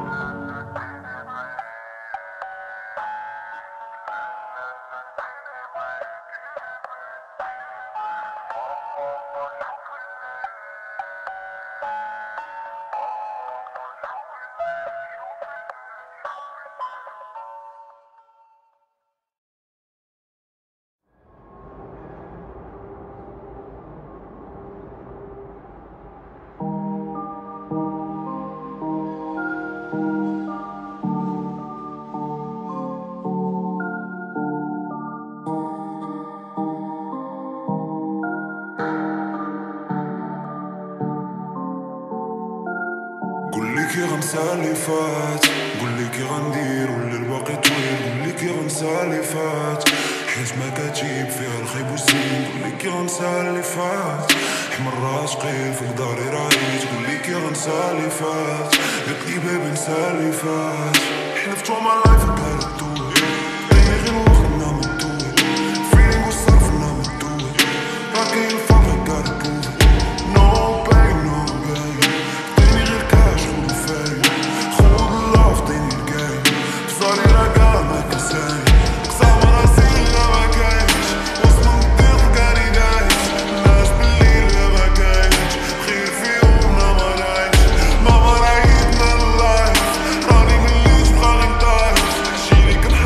كي غنسى اللي فات قولي كي غندير واللي الباقي طويل قولي كي غنسى اللي فات حيت ما كاتب فيها الخيب والزين قولي كي غنسى اللي فات حمر راس قيل في داري رايت قولي كي غنسى اللي فات قلت لي بيبي نسى اللي فات حلفت all my life I gotta do it دايري غير وقتنا مدوي feeling وصرفنا مدوي راكي الفرق I gotta prove it no pain no gain دايري غير كاش وفاين خود اللاف دايري الجاي بصاري راكا ما كساين قسام راسي لا ما كاينش وسط الضيق كاني دايش الناس بالليل لا ما كاينش خير فيهم لا ما رايش ما رايدنا اللايف راني مليش بغا غنطايش شيلي كنحط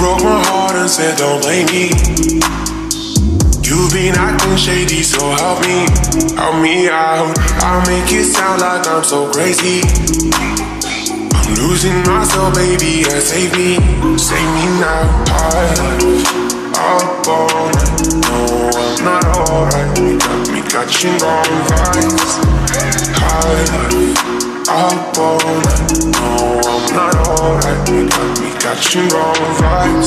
broke my heart and said don't blame me. You've been acting shady, so help me, help me out. I'll make it sound like I'm so crazy. I'm losing myself, baby, yeah, save me, save me now. I up all night, no, I'm not alright. You got me catching wrong vibes. I up all night, no, I'm not alright. You got me catching wrong vibes.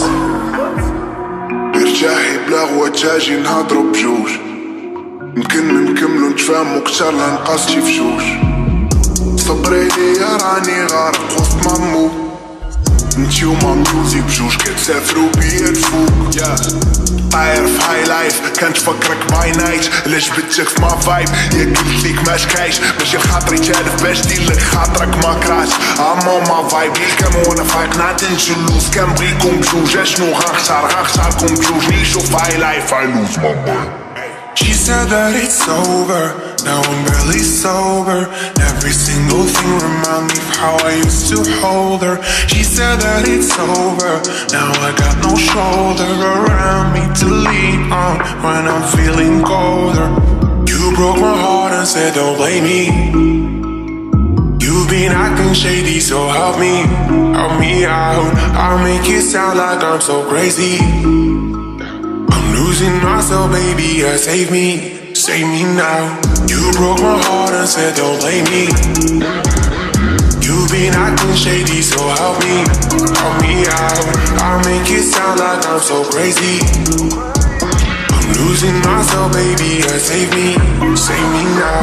ارجعي بلا غواتاجي نهضرو بجوج، يمكن نكملو نتفاهمو كتر لا نقاس شي فجوج. صبري ليا راني غارق وسط مامو، انتي وما ميوزيك بجوج كتسافرو بيا الفوق. طاير في هاي لايف كنتفكرك باي نايت، الا جبدتك في ما فايب يا قلت ليك ما شكايش. ماشي لخاطري تالف باش ديرلك خاطرك ما كراش. اما ما فايب الكام وانا فايق نعدل نجلوس. كنبغيكم بجوج اشنو غنختار غنختاركم بجوج. نيشوف هاي لايف I lose my mind.
She said that it's over, now I'm barely sober. Every single thing remind me of how I used to hold her. She said that it's over, now I got no shoulder around me to lean on when I'm feeling colder. You broke my heart and said don't blame me. You've been acting shady, so help me, help me out. I'll make it sound like I'm so crazy. Losing myself, baby, yeah, save me, save me now. You broke my heart and said don't blame me. You've been acting shady, so help me, help me out. I'll make it sound like I'm so crazy. I'm losing myself, baby, yeah, save me, save me now.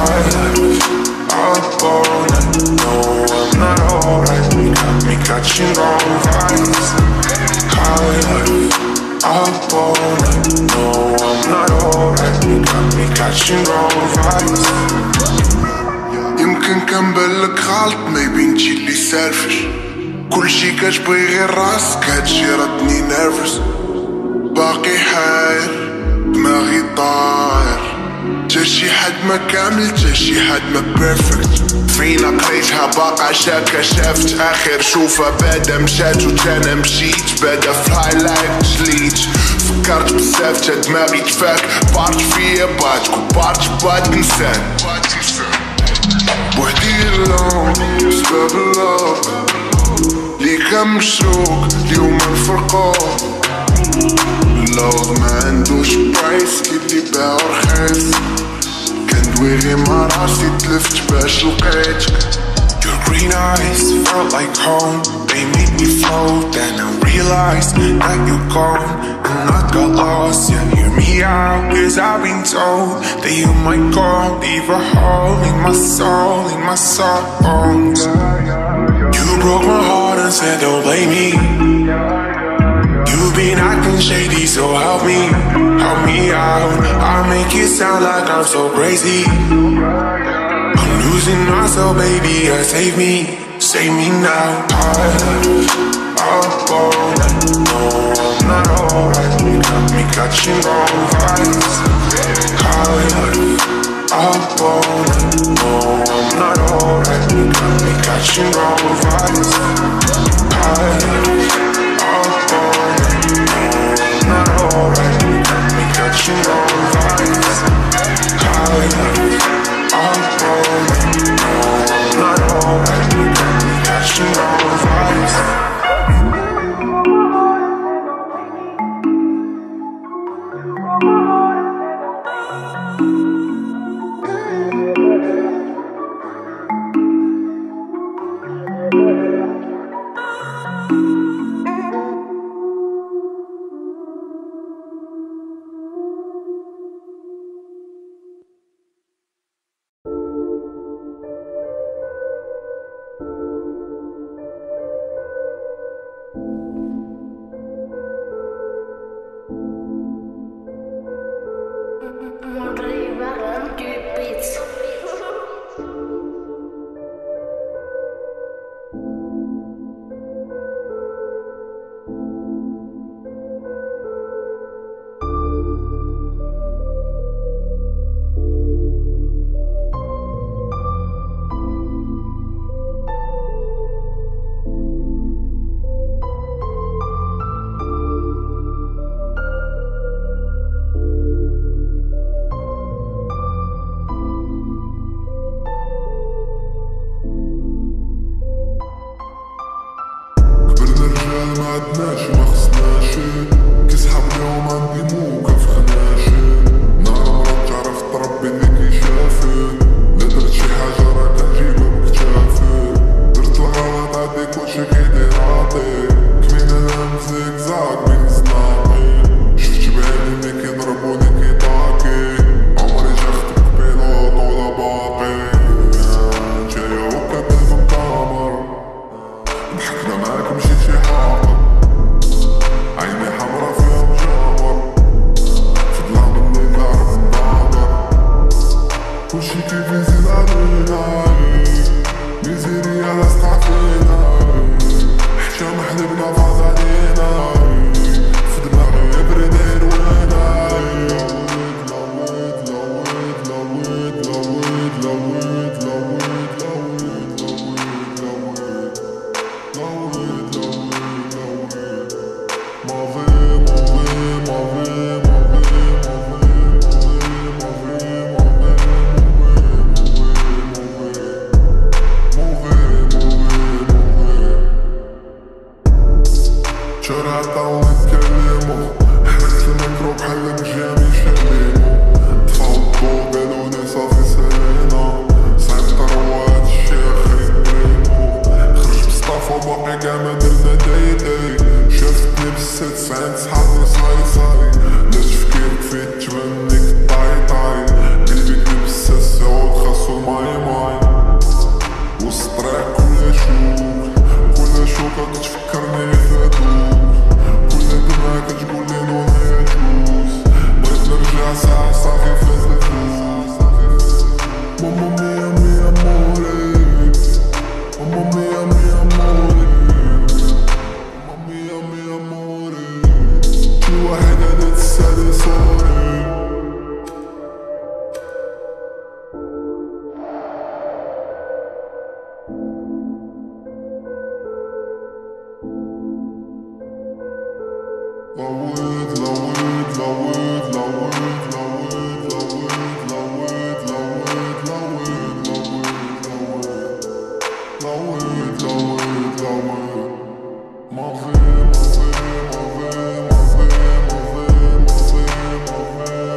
Up all night, no, I'm not alright. You got me catching wrong vibes. Up all night, no, I'm not alright. You got me catching wrong vibes.
يمكن كان بالك غلط، maybe انتي اللي سالفش. كلشي كتبغي غير راسك، هادشي ردني نيرفس. باقي حاير دماغي طاير، تا شي حد ما كامل تا شي حد ما بيرفكت. فينا قريتها باقا شاكا شافت اخر شوفها بادا مشات وتانا مشيت. بادا في هاي لايف جليت فكرت بزاف تا دماغي تفاك. بارت فيا باتك وبارت بات نسان بوحدي اللون سباب اللوب لي كان مشروق اليوم نفرقو. اللوب ما عندوش برايس كي اللي باعو رخيص. كندوي غير مع راسي تلفت باش لقيتك.
Your green eyes felt like home, they made me float. Then I realized that you're gone and I got lost. Yeah, hear me out, cause I've been told that you might go, leave a hole in my soul, in my songs. You broke my heart and said don't blame me. You've been acting shady, so help me, help me out. I'll make it sound like I'm so crazy. I'm losing myself, baby, yeah, save me, save me now. Up all night, no, I'm not alright. You got me catching wrong vibes. Up all night, no, I'm not alright. You got me catching wrong vibes. Up all night, no, I'm not alright. You got me catching wrong vibes. Up all night, no, I'm not alright. You got me catching wrong vibes.
Beats.
فهمناش ما خصناش كيسحب اليوم عندي مو كنفهمناش نهار مرات تعرف تربي اللي كيشافك لا درت شي حاجة راه كنجيبها بكتافي درت الغلط عادي كلشي كيدير عاطي كمينة لام زيكزاك بين زناقي شفت بعيني ملي كيضربوني كيطاكي عمري جا خدمت بيلوط ولا باقي جاية وكابل بالدمر ضحكنا معاك مشيت شي حاقد عيني حمرا فيها مجامر فضلا مني نعرف نضاهر كلشي كيف يزيد علينا ميزيريا لاصقع فينا حشام حلبنا فاض علينا في دماغي ابري داير وانا لويد لويد لويد لويد لويد لويد لويد لويد لويد لويد لويد لويد لويد لويد مافي مافي مافي شارع طاو نتكلمو حركت الميكرو بحال مجامي شاميمو طفاو الضو قالولي صافي سالينا صعيب تروى هادشي اخري بريمو خرج بسطافا وباقي كاع ما درنا دايداي شافتني بالست سعين صحابي صاي صاي لا تفكيرك فيه تبانيك طاي طاي قلبي كلي بساس عود خاصو الماي ماي وسط الطريق كل شوك كل شوكة كتفكرني فاتوك كتقولي نوض يجوز بغيت نرجع ساعة صافي فاز الفوز ماما ميا ميا موري ماما ميا ميا موري ماما ميا ميا موري شي واحد هدا تسالي سوري لويد لويد لويد لويد لويد لويد لويد لويد لويد لويد لويد لويد لويد مافي مافي مافي مافي مافي مافي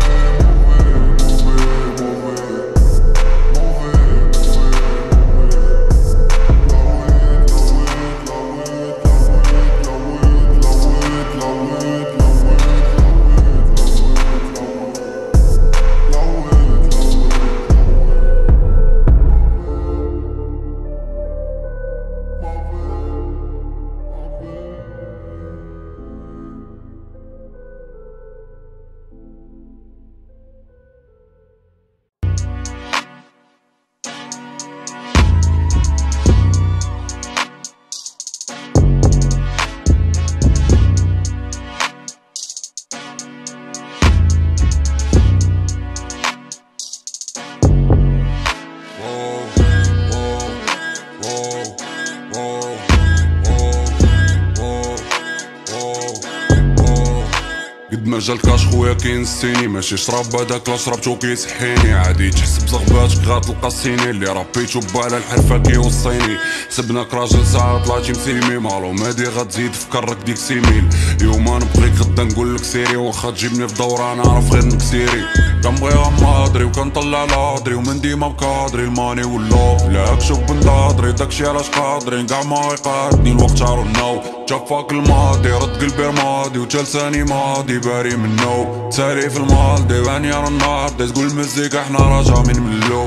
قد ما جا الكاش خويا كينسيني ماشي شراب هداك لا شربتو كيسحيني عادي تحس بزغباتك غاتلقى السيني اللي ربيتو بالا الحرفه كيوصيني سبناك راجل ساعه طلعتي مسيمي مالو مادي غتزيد فكرك ديك سيميل يوما نبغيك غدا نقولك سيري واخا تجيبني في دورة نعرف غير نكسيري كنبغيها ماضري وكنطلع لادري ومن ديما بكادري الماني واللو لاك شوف بندادري داكشي علاش قادرين كاع ما يقادني الوقت عارو النو جافاك الماضي رد قلبي رمادي وجلساني ماضي باري منو تسالي في المالدي واني راه النهار دي تقول المزيكا حنا راجعين من اللو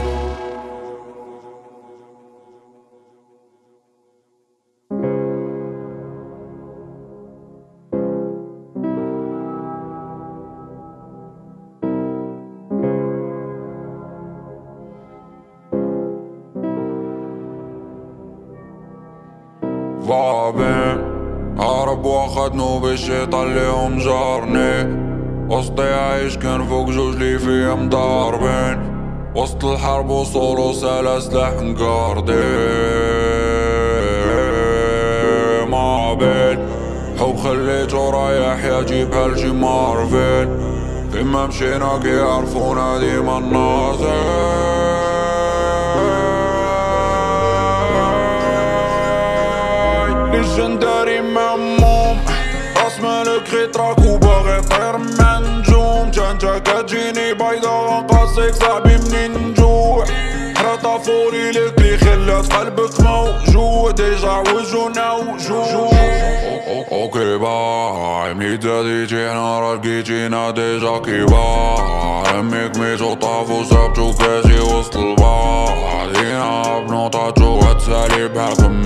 فابين هرب واخدنو باش يطليهم جارني وسطي عايش كان فوق جوج لي فيهم ضاربين وسط الحرب وصولو سالا سلاح مقاردي ما بين حب خليتو رايح يجي بحال شي مارفل فيما مشينا كيعرفونا ديما الناصر ليجنداري مامون خيطرك وباغي طير مع النجوم. جانتا كتجيني بيضا ونقصيك صاحبي منين نجوع. حرطة فوري لك لي خلات قلبك موجوع. ديجا وجونا وجوع. اوكي باي ملي زاديتي حنا راه لقيتينا ديجا كبار. اميك ميتو طاف وصابتو كاسي وسط البار. دينا بنوطاتو غتسالي بحالكم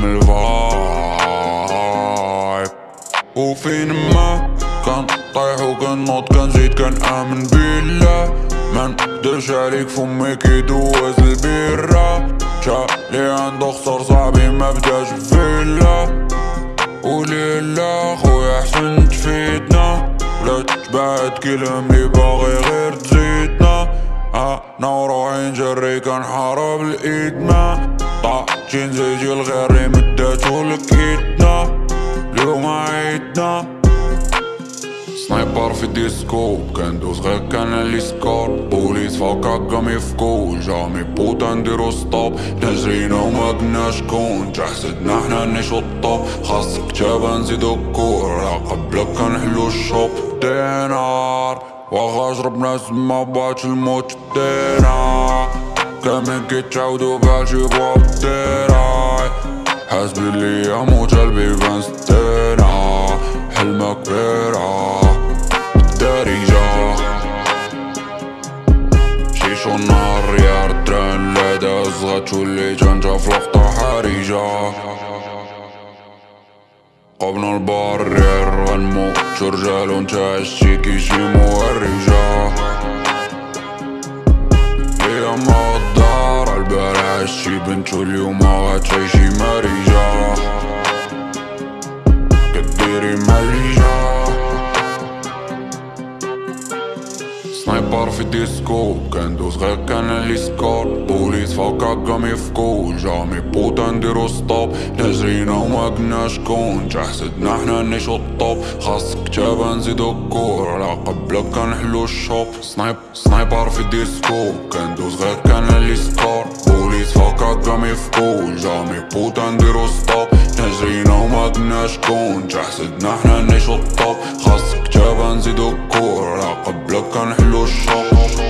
الفايب. وفين ما كنطيح وكنوض كنزيد كنآمن بالله. منقدرش عليك فمي كيدوز البيرة. شالي عندو خسر صاحبي مبداش فيلا. وليلا خويا حسن تفيدنا ولا تبعد كلامي باغي غير تزيدنا. انا وروحي نجري كنحارب الادمان. طاحتي نزيدي الغيري مداتو لك ايدنا. اليوم عيدنا سنايبر في ديسكو كندوز غير كان لي سكور. بوليس فوق هكا فكول جامي بوتا نديرو ستوب. نجرينا وما كناش كون تحسدنا حنا نيشو الطوب. خاصك تابا نزيدو كور قبلك كنحلو الشوب. دينار واخا جربنا سما باتش الموت دينا. كاملين كيتعاودو باش يبغوا الديراي. حاسب لي اموت البيبان ستينا. حلمة كبيرة بالدارجة. شيشو نهار ريار دران لا داز غتولي جانجا في لقطة حرجة. قبنا البارير غنموت رجال ونتا عشتي كيشي مورجة. ليا ما غدار عالبارح عشتي بنتو اليوم غتعيشي مريجة. كديري ماليجة سنايبر في ديسكو كندوز غير كان لي سكور. بوليس فوق هكا مفكول جامي بوتا نديرو ستوب. نجرينا وما كناش كون تحسدنا حنا نيشو الطوب. خاصك تابا نزيدو كور على قبلك كنحلو الشوب. سنايب سنايبر في ديسكو كندوز غير كان لي سكور. بوليس فوق هكا مفكول جامي بوتا نديرو ستوب. نجرينا وما كناش كون تحسدنا حنا نيشو الطوب. خاصك تابا نزيدو كور على قبلك كنحلو الشوب.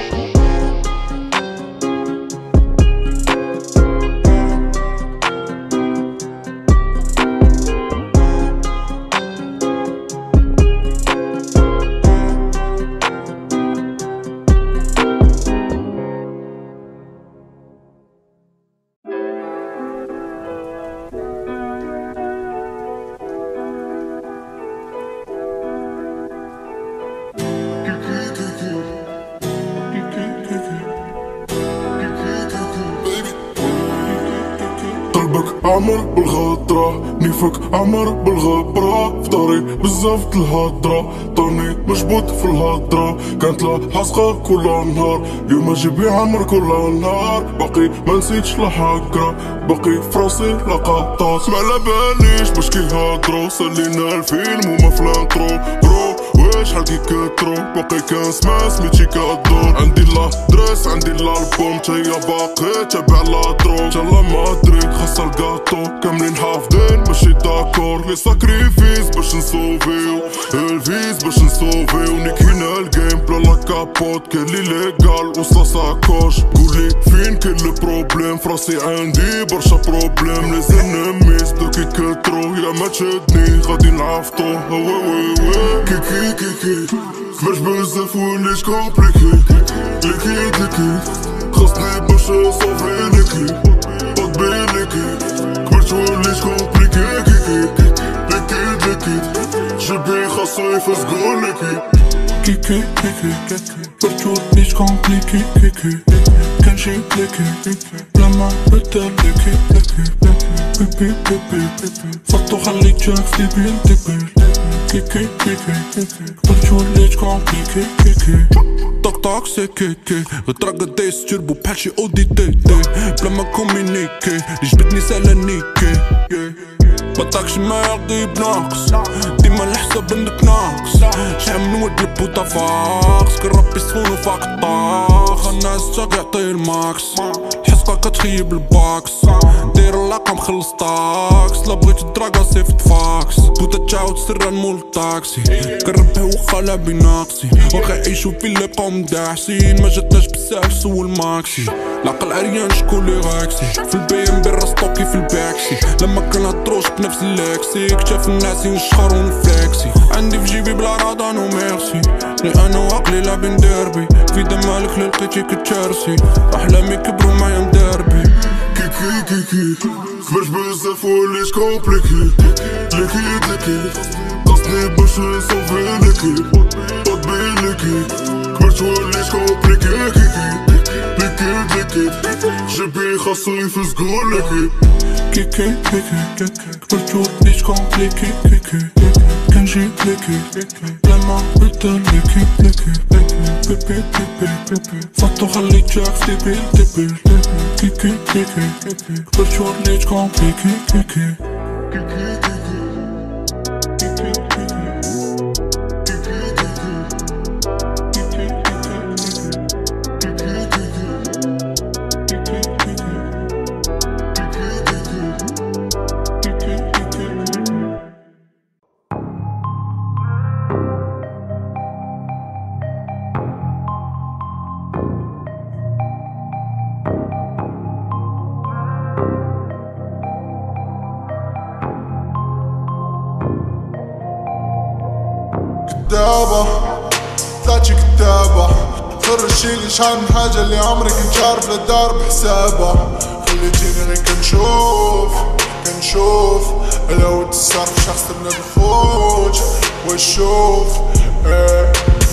عمر بالغدرة نيفك عمر بالغبرة. في داري بزاف الهدرة طاني مشبوط في الهدرة. كانت لا حاسقة كل نهار اليوم جيبي عمر كل نهار. باقي ما نسيتش لحقرة باقي فراسي لقطات. ما على باليش باش كيهضرو سالينا الفيلم وما في الانترو. برو واش شحال كي كترو باقي كنسمع سميتي كدور. عندي لا دريس عندي الالبوم تاهي باقي تابع لا دروك. تالا مدريد خاصة الكاطو كاملين حافظين ماشي داكور. لي ساكريفيس باش نسوفيو الفيز باش نسوفيو. نيكينا الجيم بلا لا كابوت كاين لي ليغال وصا ساكوش. قولي فين كاين البروبليم فراسي عندي برشا بروبليم. لي زانميس دو كي كترو يا ما تشدني غادي نعفطو. وي وي وي كيكي كيكي كبرش بزاف وليت كومبليكي. ليكيد ليكيد خاصني باش نصوفي ليكيد. طبي ليكيد كبرت وليت كومبليكي. كيكي ليكيد ليكيد جيبي خاصو يفزقو ليكيد. كيكي كيكي كبرت وليت كومبليكي. كيكي كنجيب ليكيد لما بدل ليكيد. ليكيد بيبي بيبي بيبي فطو خليك جاف ديبيل ديبيل. كيكي كيكي كبرت وليت كومبليكي. كيكي طاق طاق سي كيكي غترقد ديس تربو بحال شي اودي تي تي بلا ما كومينيكي. لي جبتني سالانيكي مطاقش ما يغيب ناقص ديما الحساب انك ناقص. شحال من ود البوطا فاقس كربي سخون وفاق الطاقس. الناس تاك يعطي الماكس حسقة كتخيب الباكس. دير
علاقة مخلص طاكس، لا بغيت الدراكا صيفط فاكس، بوتا تعاود سرا مول الطاكسي، كنربح وخا لا بناقصي، واخا يعيشو في اللي قوم داحسين، ما جاتناش بزاف سول ماكسي، العقل عريان شكون لي غاكسي، في البي ام بي راستوكي في الباكسي، لما كنهضروش بنفس الليكسي، كتاف الناسي نشخر ونفليكسي، عندي في جيبي بلا رادان وميرسي، لي انا وعقلي لابين ديربي، في دمالك لي لقيتي كتشارسي، احلامي كبرو معايا مدربي.
كيكي كيكي كبرت بزاف وليت كومبليكي، ليكيد ليكيد قصدي باش نصوفي ليكيد، طبي ليكيد كبرت وليت كومبليكي، كيكي ليكيد ليكيد جيبي خاصو يفوز قول ليكيد،
كيكي كيكي كيكي كبرت وليت كومبليكي، كيكي كنجيب ليكيد لما بدا ليكيد ليكيد بيبي بيبي بيبي فاتو خليت جاك في ديبيل ديبيل، كيكي كيكي كيكي كبرت وليت كومبليكي، كيكي كيكي
كدابة طلعتي كدابة، خرجتيلي شحال من حاجة اللي عمري كنت عارف للدار بحسابها، خليتيني غير كنشوف كنشوف الهوا تصرف شخص من الخوج ونشوف ايه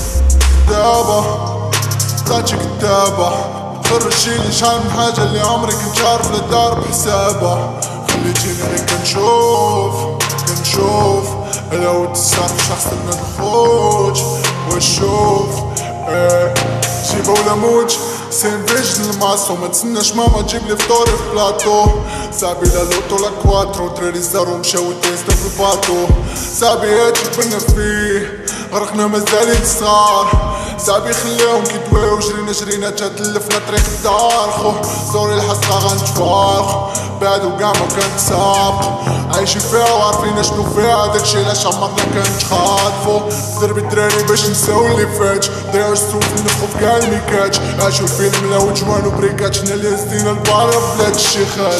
كدابة طلعتي كدابة، خرجتيلي شحال من حاجة اللي عمري كنت عارف للدار بحسابها، خليتيني غير كنشوف كنشوف الهوا تصرف شخص من الخوج ونشوف ايه جيبه ولا موج سينفيجن الماسو، ما تسناش ماما تجيبلي فطوري في بلاطو، صاحبي لا لوتو لا كواترو دراري زارو مشاو تيستو في الباطو، صاحبي هاتي تبنى فيه غرقنا مازالين صغار، صاحبي خليهم كيدواو جرينا جرينا تا تلفنا طريق الدار، خو زوري الحسقة غنتفارقو بعدو كاع ما كنتسابقو، عايشين فيها وعارفين اشنو فيها، داكشي علاش عمرنا كنتخاطفو، ضرب الدراري باش نساو اللي فات، داير السوف نخو في كاع الميكات، عاشو الفيلم لا وجوان وبريكات، حنا اللي هزينا البارا بلاد الشيخات،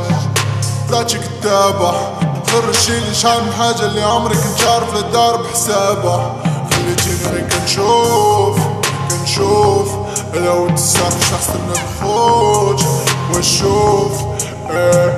طلعتي كدابة خرجتيلي شحال من حاجة اللي عمري كنت عارف للدار بحسابها، خليتيني غير كنشوف كنشوف الهوا تصرف شخص من الخوج ونشوف ايه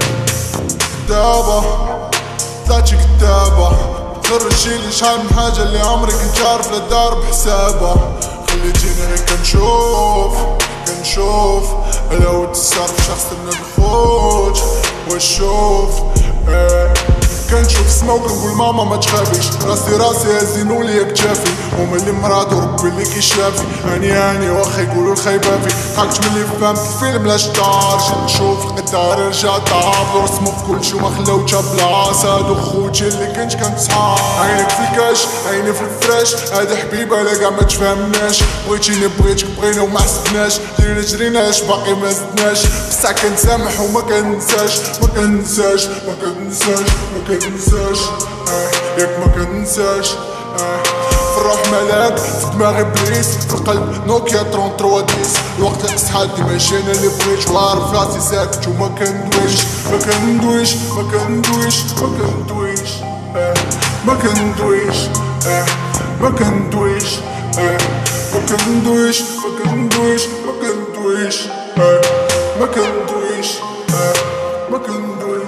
كدابة طلعتي كدابة، خرجتيلي شحال من حاجة اللي عمري كنت عارف للدار بحسابها، خليتيني غير كنشوف كنشوف الهوا تصرف شخص من الخوج ونشوف ايه كنشوف السما وكنقول ماما ما تخافيش، راسي راسي هزينو ليا كتافي، ومن اللي مرادو ربي اللي كيشافي، هاني هاني واخا يقولو الخايبة في، ضحكت ملي فهمت الفيلم لاش دار، جيت نشوف لقيت دار رجع طاب، ورسمو في كلشي وما خلاو تا بلاصة، هادو خوتي اللي كنت كنصحاب، عينك في الكاش عيني في الفراش، هادي حبيبة لا كاع ما تفهمناش، بغيتيني بغيتك بغينا وما حسبناش، جرينا جرينا اش باقي ما زدناش، بصح كنسامح وما كننساش ما كننساش ما كننساش ما كننساش اه ياك ما كننساش اه في الروح ملاك في دماغي بليس في القلب نوكيا ثلاثة وثلاثين عشرة، الوقت الاصحاب ماشي انا اللي بغيت، وعارف راسي ساكت وما كندويش ما كندويش ما كندويش ما كندويش اه ما كندويش اه ما كندويش اه ما كندويش ما كندويش ما كندويش اه ما كندويش اه ما كندويش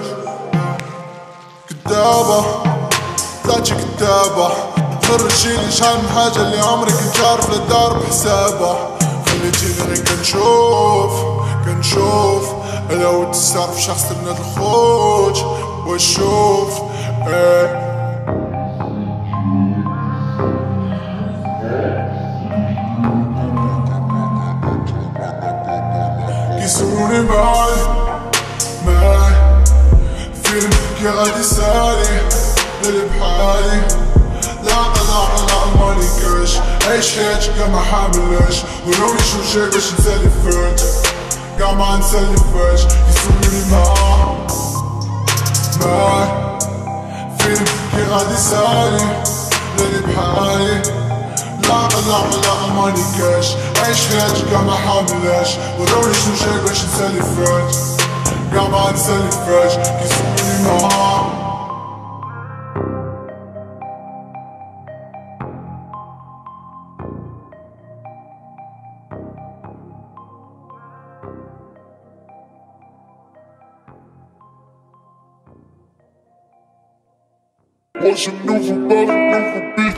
كدابة طلعتي كدابة خرجتيلي شحال من حاجة اللي عمري كنت عارف للدار بحسابها، خليتيني غير كنشوف كنشوف الهوا تصرف شخص من الخوج ونشوف ايه كيسولوني معاي معاي فيلم كي غادي سالي اللي بحالي، لا لا لا ماني كاش عيش حياتي كاع ما حاملهاش، ولو نشوف شي باش نسالي فات كاع ما نسالي فاش، يسولوني معاه معاي فيلم كي غادي سالي لاني بحالي لا لا لا ماني كاش عيش حياتي كاع ما حاملاش وروني شنو جاي باش نسالي فات كاع ما نسالي فات كيسولوني معاه
Watch a nouveau body, nouveau beat.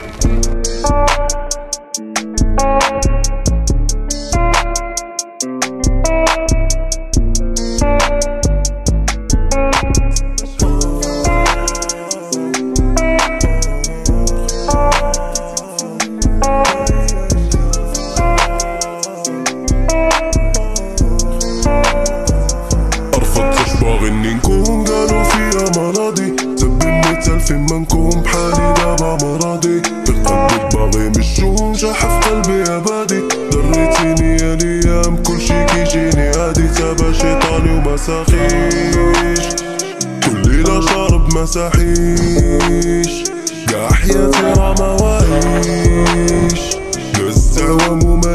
أرفضتش باغي إني نكون قالوا فيها مرضي فين ما نكون بحالي دابا مرضي في قلبك باغي مشوجة حف قلبي أبادي دريتيني يا ليام كلشي كيجيني عادي تابع شيطاني وما ساخيش كل ليلة شارب ما ساحيش قاع حياتي راه ما واعيش داز عوام وما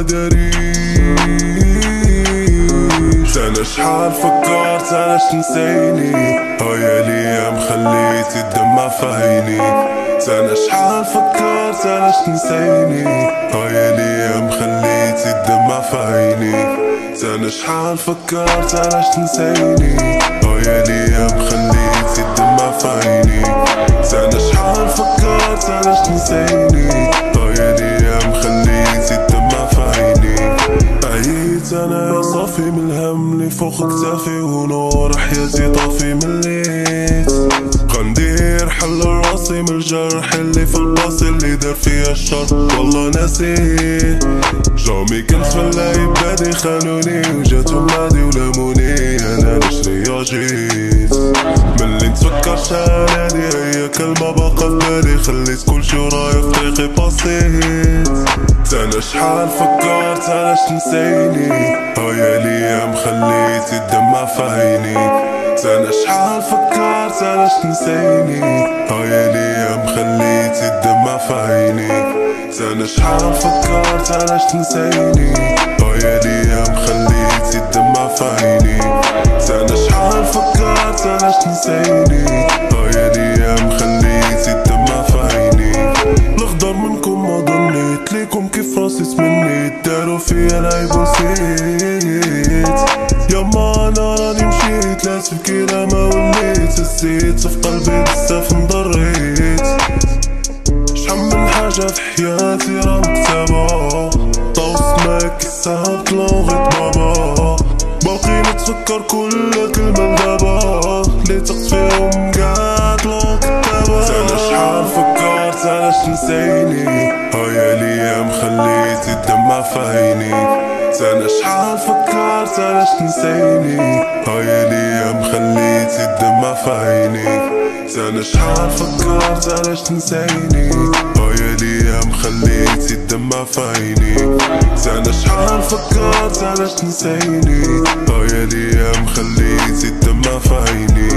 داريش أنا شحال فكرت علاش تنسيني هايا ليام خليتي الدمع فايني أنا شحال فكرت علاش تنسيني هايا ليام خليتي الدمع فايني أنا شحال فكرت علاش تنسيني هايا ليام خليتي الدمع فايني أنا شحال فكرت علاش تنسيني هايا ليام خليتي الدمع فايني عييت انا صافي من الهم اللي فوق كتافي ونور حياتي طافي من الليت غندير حل راسي من الجرح اللي في الراس اللي دار فيا الشر والله ناسي جامي كنت في اللايب بادي خانوني وجاتهم نادي ولاموني انا لاش رياجيت ملي نتفكر شحال هادي هي كلمة باقا في بالي خليت كلشي ورايا في طريقي باسيت أنا شحال فكرت علاش تنسيني هايا ليام خليتي الدمع فايني أنا شحال فكرت علاش تنسيني هايا ليام خليتي الدمع فايني أنا شحال فكرت علاش تنسيني هايا ليام خليتي الدمع فايني أنا شحال فكرت علاش تنسيني هايا ليام خليتي الدمع فايني الأخضر منكم ما ضنيت ليكم كيف راسي سمنيت داروا فيا العيب وسيت يما انا راني مشيت لا تبكي لا ما وليت هزيت في قلبي بزاف نضريت شحال من حاجة في حياتي راه مكتابة طوس ماك السهاب لغيت بابا باقي نتفكر كل كلمة لدابا لي تقت فيهم قاعد لو كتابة أنا شحال فكرت علاش تنسيني هايا ليام خليتي الدمع فايني أنا شحال فكرت علاش تنسيني هايا ليام خليتي الدمع فايني أنا شحال فكرت علاش تنسيني هايا ليام خليتي الدمع فايني أنا شحال فكرت علاش تنسيني هايا ليام خليتي الدمع فايني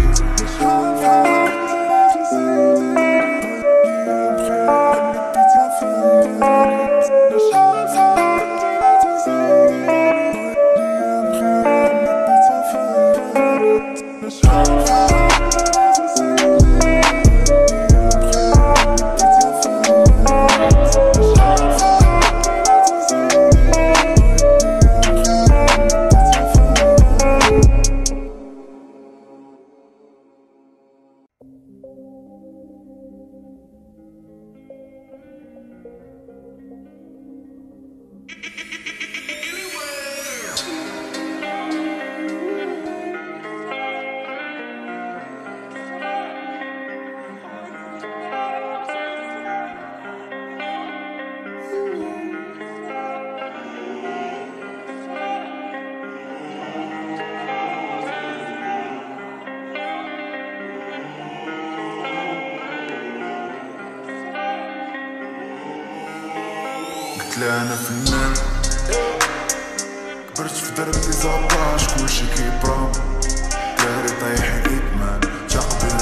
لا انا فنان كبرت في درب لي زاباش كلشي كيبرام داري طايحين ادمان شعبي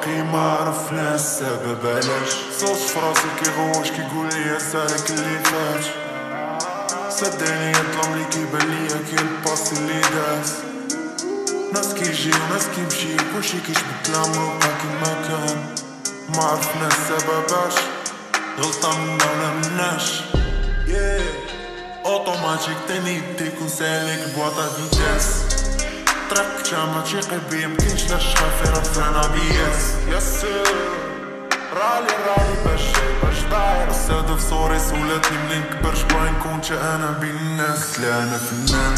باقي ما عرفنا السبب علاش. صوت فراسي كيغوش كيقولي سالك اللي فات، صدقني الظلم اللي كيبان ليا كاين الباس اللي داز. ناس كيجي وناس كيمشي كلشي كيشبك الامر وبقى كيما كان. ما عرفنا السبب عاش غلطة منا ولا مناش. اوتوماتيك تاني يديك ونسالك بواطا فيتاس. طريق كتامة شي قلبي مكينش لا الشخافير رفعنا بياس. ياسر رالي رالي باش باش داير السادة في صوري سولاتني منين كبرت باغي نكون تا انا بين الناس. لا انا فنان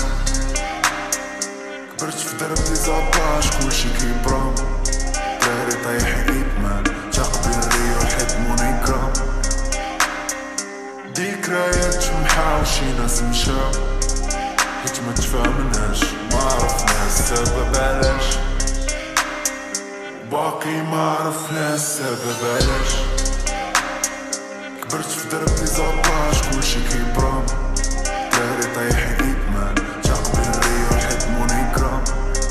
كبرت في درب لي زاباش كلشي كيبرام. دراري طايح ادمان تقبل الريو حد مونيكرام. ذكريات شمحة وشي ناس مشاو حيت ما تفهمناش ما عرفنا السبب علاش. باقي ما عرفنا السبب علاش. كبرت في درب لي زاباش كلشي كيبرام. دراري طايح ادمان تقبل الريو حد مونيكرام.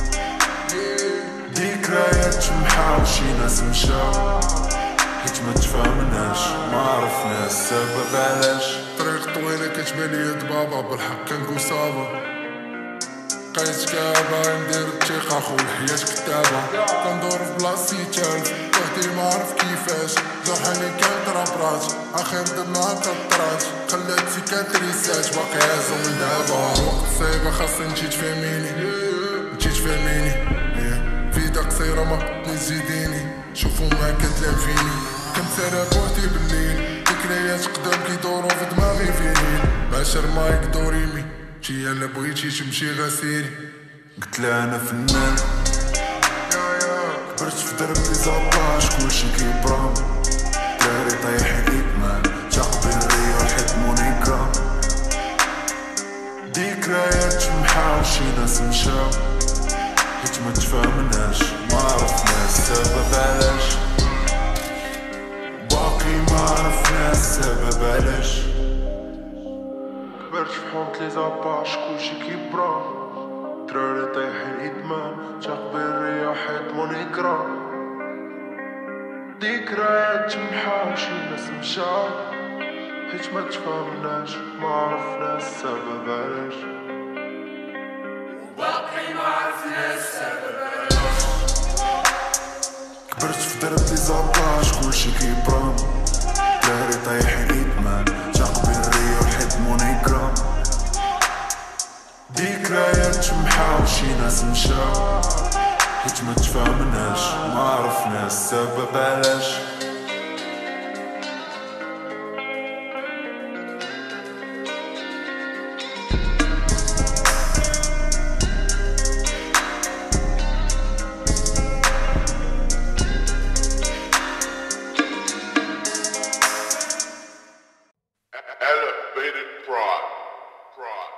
ذكريات شمحة وشي ناس مشاو حيت ما تفهمناش ما عرفنا السبب علاش.
طريق طويلة كتبانلي دبابة بالحق كنقول صافا. بقيت كابا ندير الثقة خو الحياة كتابة. كندور في بلاصتي تالف وحدي ما عرف كيفاش. زوحاني كانت رابرات اخر درنا قطرات. خلات سيكاتريسات باقي عازو من دابا. وقت صعيبة خاصني نجي تفهميني نجي تفهميني. فيدا قصيرة ما قدني تزيديني. شوفو ما كتلعب فيني كنت سارة بوحدي بالليل. ذكريات قدام كيدورو في دماغي فيني. بعشر مايك دوريمي شي انا بغيتي تمشي غسيري.
قتلا انا فنان كبرت في درب لي زاباش كلشي كيبرام. دراري طايح ادمان تقبل الريو حد مونيكرام. ذكريات شمحة وشي ناس مشاو حيت ما تفهمناش ما عرفنا السبب علاش. باقي ما عرفنا السبب علاش. كبرت في حومة لي زاباش كلشي كيبرام. دراري طايحين ادمان تقبل الرياح حيت مونيكرام. ذكريات شمحة وشي ناس مشاو حيت ما تفهمناش ما عرفنا السبب علاش.
باقي ما عرفنا السبب علاش.
كبرت في درب لي زاباش كلشي كيبرام. دراري طايحين ادمان تقبل الريو حد مونيكرام. ذكريات شمحة وشي ناس مشاو حيت ما تفهمناش ما عرفنا السبب علاش.
Elevated pride. Pride.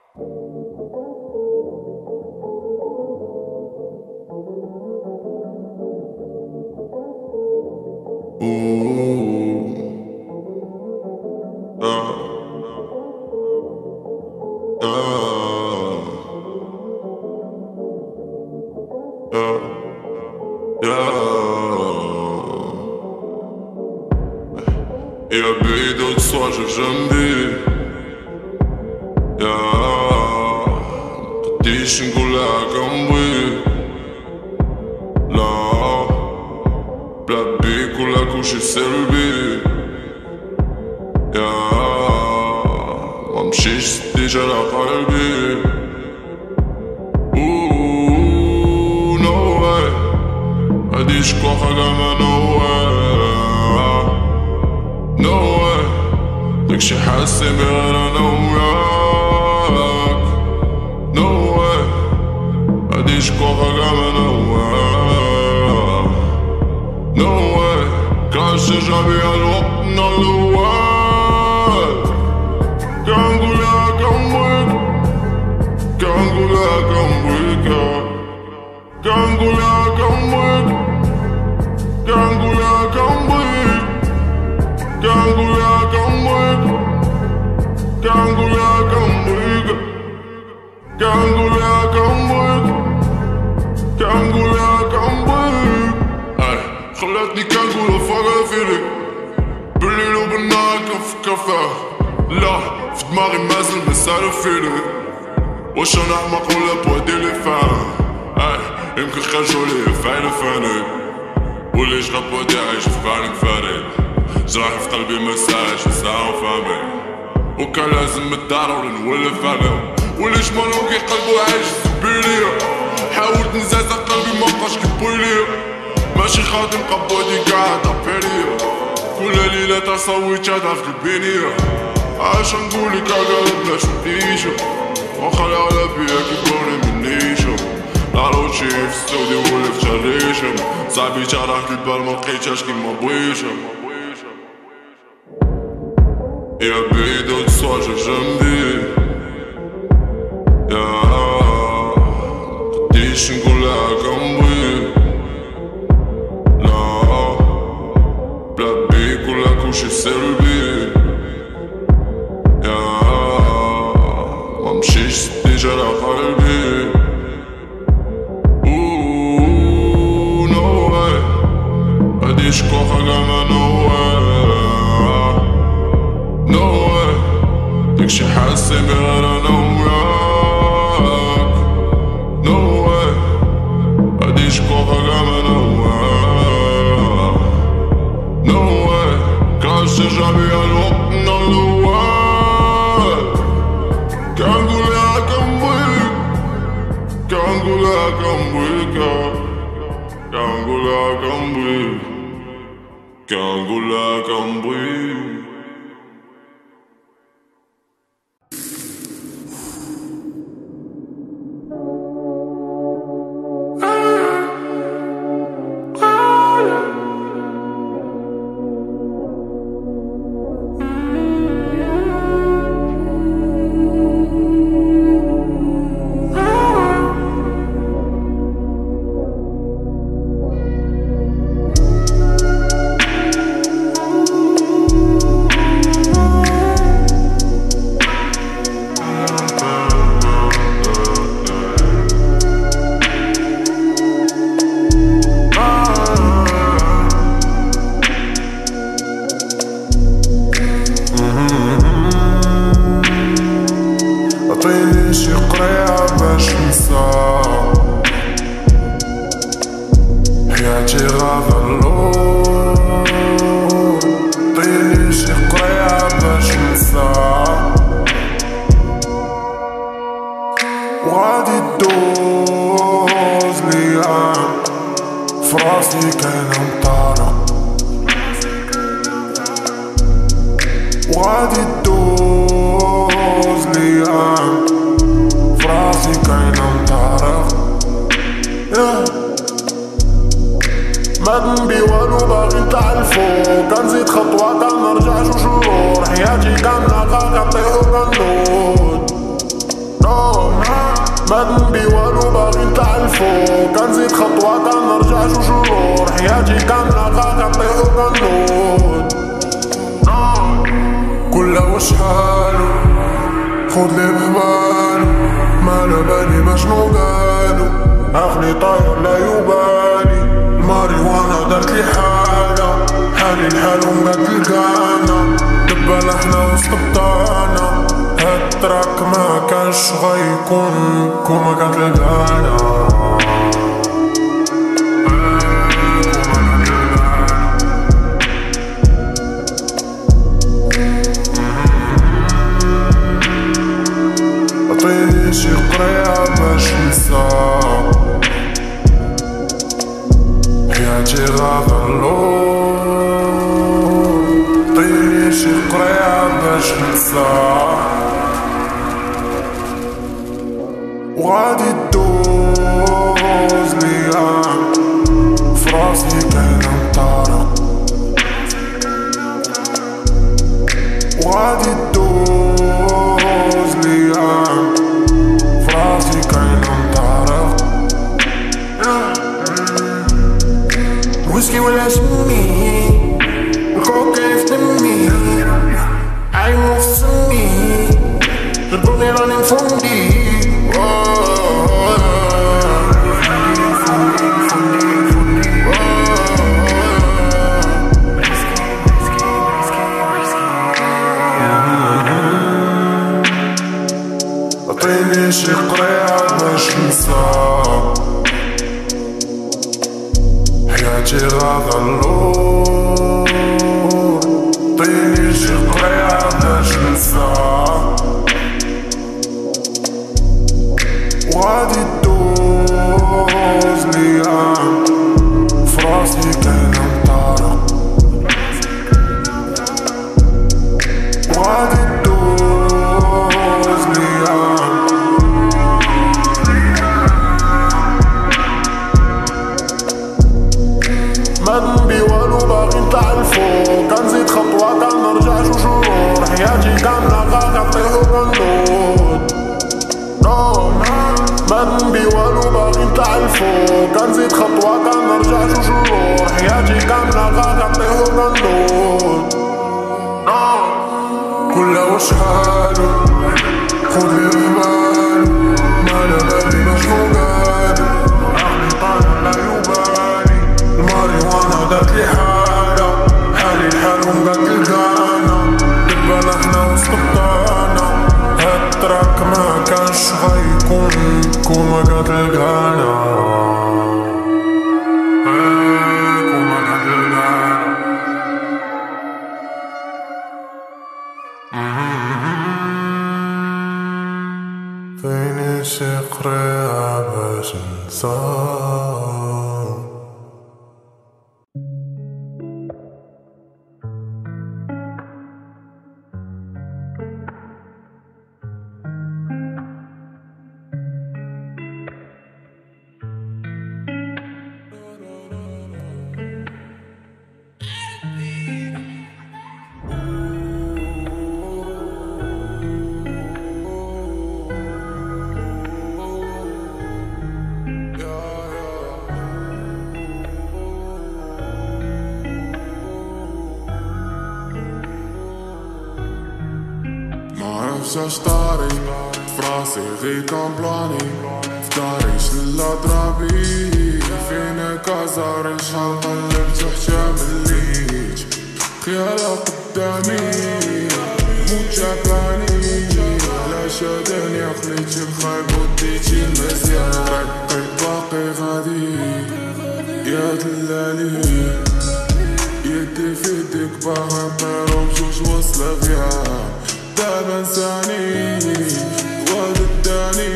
Ooh. Uh. Uh. Uh. Yeah. يا بعيد تصواجه جنبي يا مقديش نقولها جنبي. لا بلا بيك ولا كلشي سلبي. يا ممشيش سديت على قلبي. اوه نو واي مغاديش نكون حاجة ما نو واي نو واي داكشي حاسس بيه غير انا وياك. نو واي مغاديش نكون حاجة ما نو واي نو واي كنعشق بيا الوطن الاول. كنقولها كنبغيك كنقولها كنبغيك كنقولها كنبغيك كنقولها كنبغيك كنقولها كنبغيك كنقولها كنبغيك كنقولها كنبغيك كنقولها كنبغيك.
خلاتني كنقول فاقا فيلي بالليل وبالنهار كنفكر فيها لا في دماغي مازال بسالف فيلي واش انا احمق ولا بوادي لي فاهم اي يمكن خرجولي فاين فاني وليش غاب بوادي عايش في بالك فاري جراح في قلبي مساج ساعة فامي وكان لازم الدار ولا نولف عليهم وليش مالوكي قلبو عايش سبيليا حاولت نزازا قلبي مبقاش كبوليا ماشي خاطر قبودي قاعد عباليا كل ليلة تصويت شادها في البنية عاش نقولك عقال بلاش نديشة وخلي على بيا كيبوني من نيشة نعرض شي في السعودي ولا في شريشة صاحبي جرحت البال ملقيتهاش كيما بغيشة يا بيدو تسواجه جنبي يا قديش نقولها جنبي لا بلا بيك ولا كلشي سلبي يا ممشيش سدي جرى قلبي اوووو نو واي قديش كوخا كما نو واي نو واي داكشي حاسي غير انا وياك نو واي قديش كوخا كما نو واي نو واي كاش ترجع بيا الوقت نلوال كنقولها كنبغيك كنقولها كنبغيك كنقولها كنبغيك كنقولها كنبغيك
Oh
كاملة غادي نطيحو كندور كلها واش حالو خذلي ببالو مالا بالي شنو قالو عقلي طالع لا يبالي الماريوانا دارتلي حالة حالي لحالهم قالت القانا دبا احنا وسط الطانا هاد التراك ما كانش غيكون كوما قالت القانا فيني شي قريعة باش ننساك
معرفش طاري فراسي غير كان بلاني فداري شلا ضرابي فينا كازاري شحال قلبت وحشا مليت خيالها قدامي موت جاباني علاش هداني خليتي الخايب وديتي المزيان رقيت باقي غادي يا دلالي يدي في يديك باغا نطيرو بجوج وصلة فيها دابا نساني واد الداني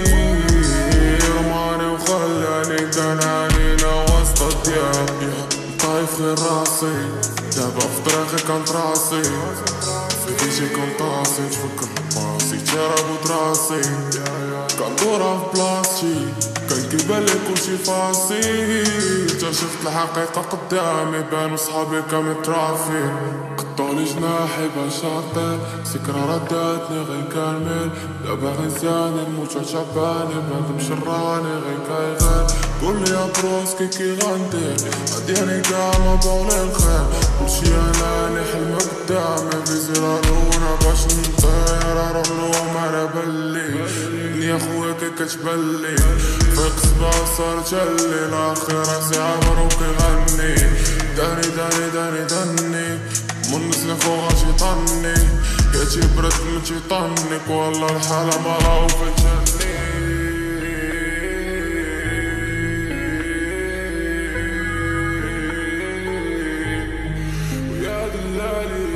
رماني وخلاني كان عنينا وسط الدياب طايف غير راسي دابا في طريقي كنت راسي في كيجي كنت راسي نتفكر راسي تراب راسي كندورها في بلاصتي كان كيبان لي كلشي فاسي اكتشفت الحقيقة قدامي بانو صحابي كمترافين قطعولي جناحي باش نطير ذكرى رداتني غير كامل دابا غير نساني نموت عشباني بنادم شراني غير كيغير قولي يا بروسكي كي غندير عدياني كاع ما بغلي الخير كلشي اناني حلمة قدامي بزرارونا باش نطير اروح لهم على بلي يا خويا كي كتبلي فيق صباح صار جلي الاخر راسي عامر وكيغني داني داني داني داني منزلي فوق غاشي طني ياتي برد متي طنك والله الحالة ما راهو فتشني ويا دلالي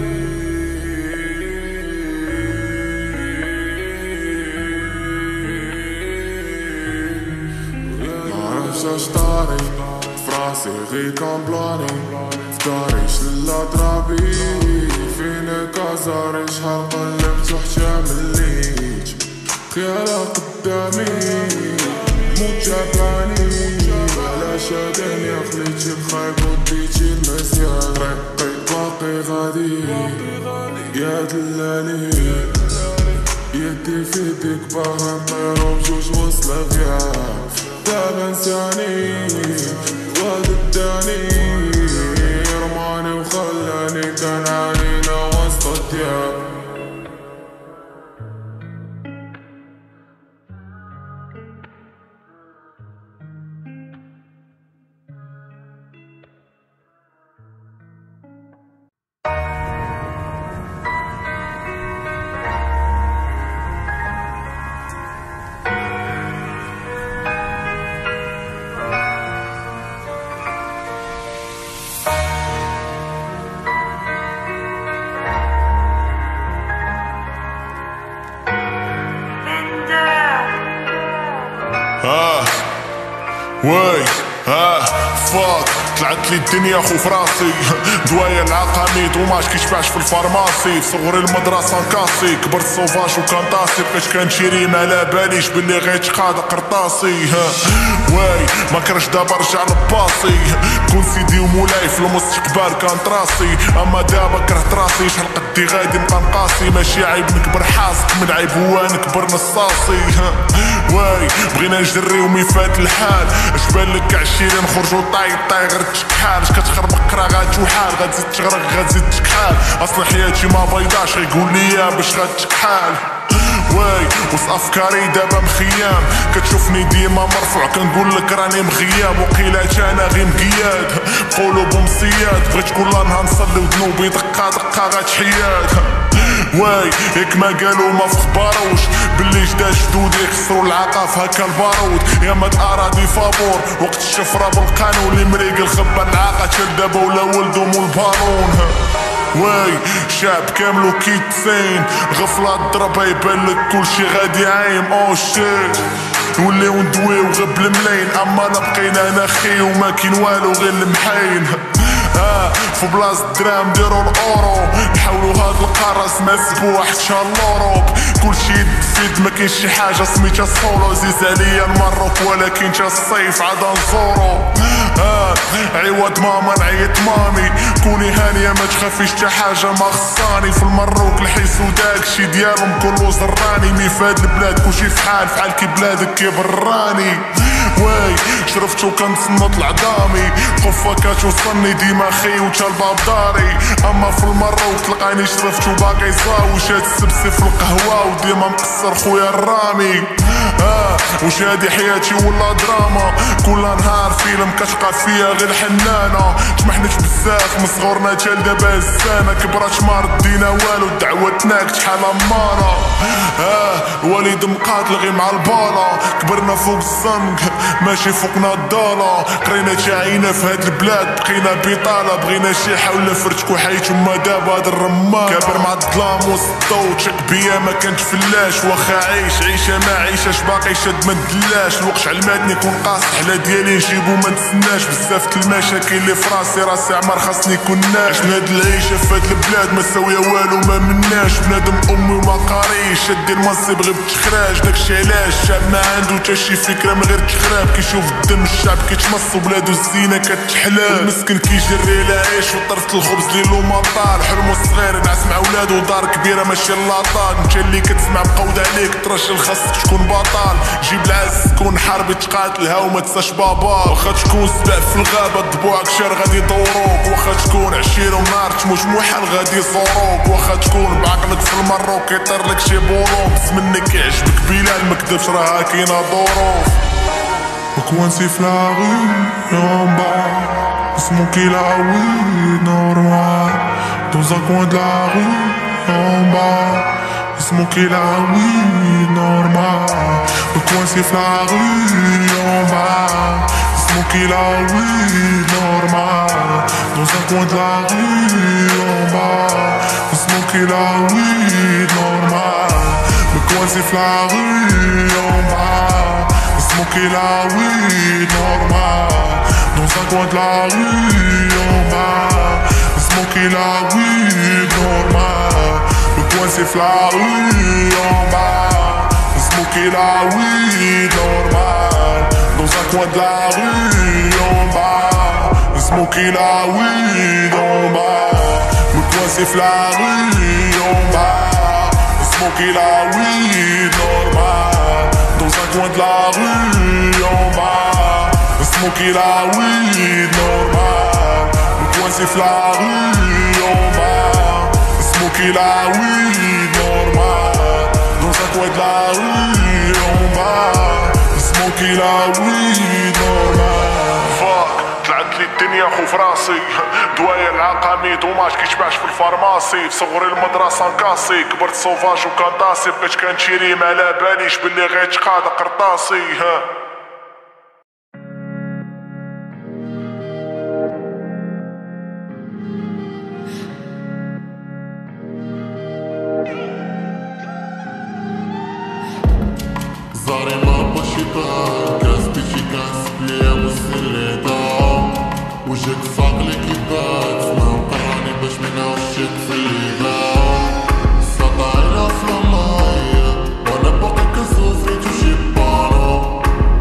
معرفش طاري فراسي غير كان بلاني فداري شلا ضرابي فينا كازاري شحال قلبت وحشا مليت خيالها قدامي موت جاباني علاش هداني خليتي الخايب وديتي المزيان رقيت باقي غادي يا دلالي يدي في يديك باغا نطيرو بجوج وصلة فيها دابا نساني واد الداني رماني وخلاني كان عنينا وسط الدياب
واي ها فاك طلعت لي الدنيا خو فراسي دوايا العقاميد وماش كيشبعش في الفارماسي صغري المدرسة نكاسي كبرت صوفاج وكانطاسي بقيت كنشري ما على باليش باللي غيتقاد قرطاسي واي ما كرهش دابا رجع لباسي كون سيدي ومولاي في المستقبل كانت راسي اما دابا كرهت راسي شحال قدي غادي نبقى نقاسي ماشي عيب نكبر حاسك من عيب هو نكبر نصاصي واي بغينا نجري ومي فات الحال اش بالك عشيرين نخرجو طاي طاي غير غتشكحال اش كتخربق راه غتوحال غتزيد تغرق غتزيد تكحال اصلا حياتي ما بيضاش غيقول ليا باش غتكحال واي وسط افكاري دابا مخيام كتشوفني ديما مرفوع كنقول لك راني مغياب وقيلات انا غير مقياد قلوب ومصياد بغيت كل نهار نصلي وذنوبي دقه دقه غتحياد واي ياك ما قالوا ما في خباروش باللي جدا جدود يكسروا العقاف هكا البارود يا ما الاراضي فابور وقت الشفره بالقانون اللي مريق الخبه العاقه تشدبه ولا ولدهم والبالون واي شعب كاملو كيتسين غفلة ضربة يبان لك كلشي غادي عايم او شيت نوليو ندويو غير بالملاين اما انا بقينا انا خي وما كاين والو غير المحاين اه في بلاصة الدرام ديرو الاورو نحاولو هاد القارة سما سبوع حتى لوروب كلشي يد في يد ما كاينش شي حاجة سميتها سولو زيز عليا المروك ولكن تا الصيف عاد نزورو اه عوض ماما نعيط مامي كوني هانية ما تخافيش تا حاجة ما خصاني في المروك الحيس وداكشي ديالهم كلو زراني مي فهاد البلاد كلشي فحال فحال كي بلادك كي براني واي شرفتو كنتصنت لعظامي قفة كتوصلني ديما خي وتا الباب داري اما في المروك تلقاني شرفتو باقي صاوي شاد السبسي في القهوة وديما مقصر خويا الرامي اه وش هادي حياتي ولا دراما كل نهار فيلم كتبقى فيا غير حنانة تمحنت بزاف من صغورنا تا لدابا السنة كبرات ما ردينا والو الدعوة تناكت شحال امانة اه الوالد مقاتل غير مع البالا كبرنا فوق الزنق ماشي فوقنا الضالة قرينا تعينا في هاد البلاد بقينا بطالة بغينا شي حول فرتكو حيت ما دابا هاد الرمان كابر مع الظلام وسط الضو تشق بيا ما كانش فلاش واخا عيش عيشة ما عيشاش باقي شاد ما ندلاش الوقت علماتني كون قاصح على ديالي نجيبو ما نتسناش بزاف المشاكل اللي في راسي راسي عمر خاصني كناش عشنا هاد العيشة في هاد البلاد ما ساوية والو ما مناش بنادم امي وما قاريش شادي المنصب غير بتخراج داكشي علاش الشعب ما عندو تا شي فكرة من غير تخراب كيشوف الدم الشعب كيتمص وبلادو الزينة كتحلال المسكن كيجري العيش وطرفة الخبز ليلو مطال حلمو الصغير ينعس مع ولادو ودار كبيرة ماشي لاطال انت اللي كتسمع مقود عليك ترجل خاصك تكون بطال جيب العز تكون حاربي تقاتلها وما تنساش بابا واخا تكون سبع في الغابة ضبوعك شار غادي يدوروك واخا تكون عشيرة ونار تموت محال غادي يصوروك واخا تكون بعقلك في المروك يطير لك شي بولوك منك كيعجبك بلال مكدبش راها كاينة ظروف
وكوانسي في لاغي يومبا اسمو كي لاوي نورمال دوزا كوان دلاغي يومبا اسمو كي لاوي نورمال وكوانسي في لاغي يومبا اسمو كي لاوي نورمال دوزا كوان دلاغي يومبا اسمو كي لاوي نورمال وكوانسي في لاغي يومبا Smoky la weed normal dans un coin de la rue en bas. Smoky la weed normal, le coin c'est la rue en bas. Smoky la weed normal dans un coin de la rue en bas. Smoky la weed en bas, le coin c'est la rue en bas. Smoky la weed normal dans un coin de la rue en bas. Smoky la weed normal, le coin c'est la rue en bas. Smoky la weed normal, dans un coin de la rue en bas. Smoky la weed normal.
Fuck, طلعت لي الدنيا خو فراسي دوايا العقاميد وماش كيتباعش في الفارماسي في صغري المدرسة نكاسي كبرت سوفاج وكنداسي بقيت كنشري ما على باليش باللي غيتقاد قرطاسي ها
زاري ما بوشيطان كاس بيجي كاس بليا وسليطان وجهك صاقلي كيبات ما مقراني باش منا وشك في الليبان سطعنا في الماية وانا باقي كنسوفري توجي بانو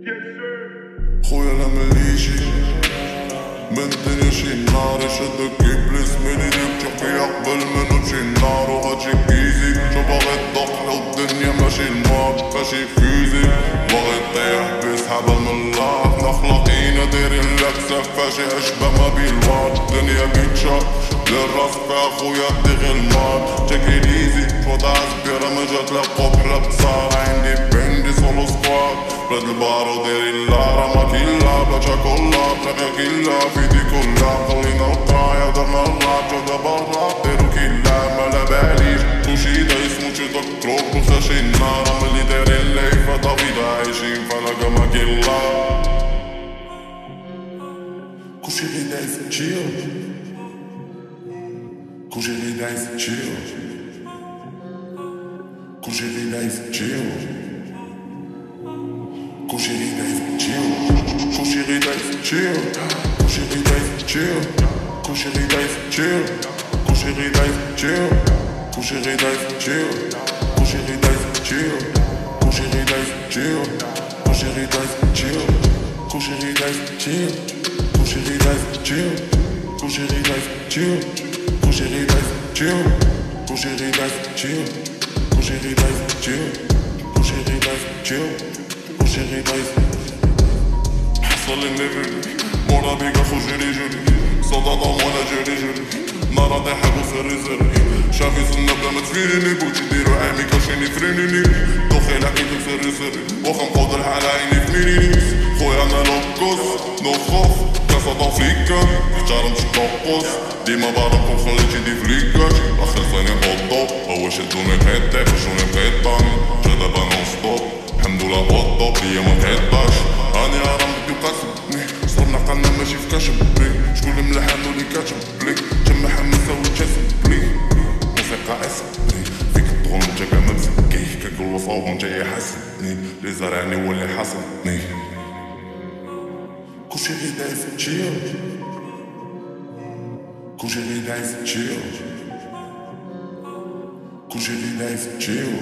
خويا لا مليجي من الدنيا شي نار يشدك ابليس من ايديك تحكي قبل ما نمشي النار وغاتجيك ايزي شو باغي تدق الدنيا ماشي الماط ماشي فيزي باغي طيح بسحابة من الله مخلقينا دايرين لك سفاشي اشبه ما بين الواد الدنيا بيتشا دير راسك فيها خويا دي غير الماط تشيك ات ايزي وضع سبيرة ما جات لك قبحة بصار عندي بندي سولو سكواد بلاد البارو دايرين لارا ما كيلا بلا شاكولا بلا كيلا فيدي كلها خلينا الطرايا درنا الراب جودا برا ديرو كيلا مالا باليش كلشي دايس موشي تكروك وخاشي النار ملي دايرين ليفا طبيدا عايشين فلاقا ما كيلا كلشي غي دايس تشيل كلشي غي دايس تشيل كلشي غي دايس تشيل كلشي غي دايس تشيل كلشي غي دايس تشيل كلشي غي دايس تشيل كلشي غي دايس تشيل كلشي غي دايس تشيل كلشي غي دايس تشيل كلشي غي دايس تشيل كلشي غي دايس تشيل كلشي غي دايس تشيل كلشي غي دايس تشيل كلشي غي دايس تشيل كلشي غي دايس تشيل كلشي غي دايس تشيل كلشي غي دايس تشيل كلشي غي دايس تشيل كلشي غي دايس تشيل كلشي غي دايس حصل النبي مورا بيكا خو جري جري صدى وانا جري جري نارا ضحك وسري سري شافي سنة بلا ما تفينيني بوتي ديرو عامي كاشيني فرينيني دوخي لحقيتو سري سري واخا نقود الحالة عيني فمينيني خويا انا لوكوس نو خوف كاسا طافليكا احترمت الطقوس ديما بارك وخليتي دي فليكاش اخر ثاني اوطو هو شدوني الحيطة فشوني الحيطاني جا دابا نون ستوب الحمد لله اوطو ليا ما كيطاش راني راه بدي قاسمني صرنا قلنا ماشي في كاشبلي شكون اللي ملحان واللي كاتبلي تما حمسة وتشاسبلي موسيقى اسمي فيك الدغل انت كاع ما مسكيه كنقول وصاوب وانت يحسبني اللي زرعني هو اللي حاسبني كلشي غي دايس تشيل كلشي غي دايس تشيل كلشي غي دايس تشيل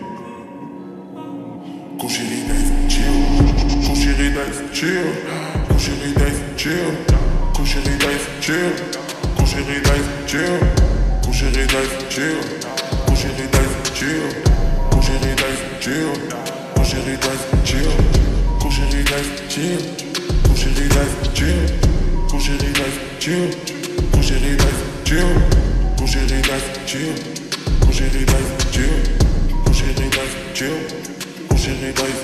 كلشي غي دايس تشيل كلشي غي دايس تشيل كلشي غي دايس تشيل كلشي غي دايس تشيل كلشي غي دايس تشيل كلشي غي دايس تشيل كلشي غي دايس تشيل كلشي غي دايس تشيل كلشي غي دايس تشيل كلشي غي دايس تشيل كلشي غي دايس تشيل كلشي غي دايس تشيل كلشي غي دايس تشيل كلشي غي دايس تشيل كلشي غي دايس تشيل كلشي غي دايس تشيل كلشي غي دايس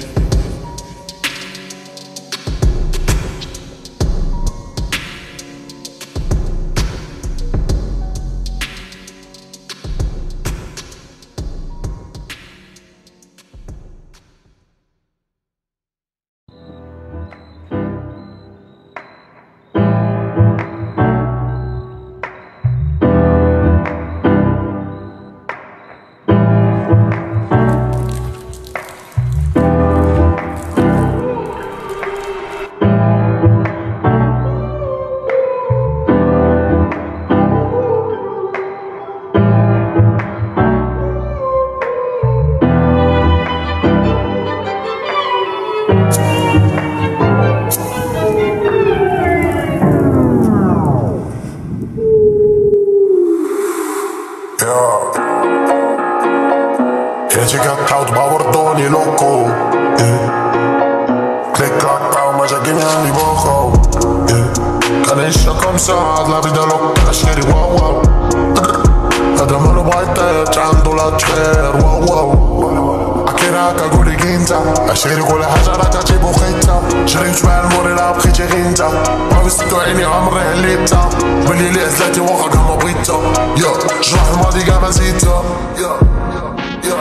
شيري كل حاجة راه كتجيب وخيتها شريت مع الموري راه بقيتي غير انت باغي سدو عيني عمري عليتها بلي لي عزلاتي واخا كاع ما بغيتها يا جراح الماضي كاع ما نسيتها يا يا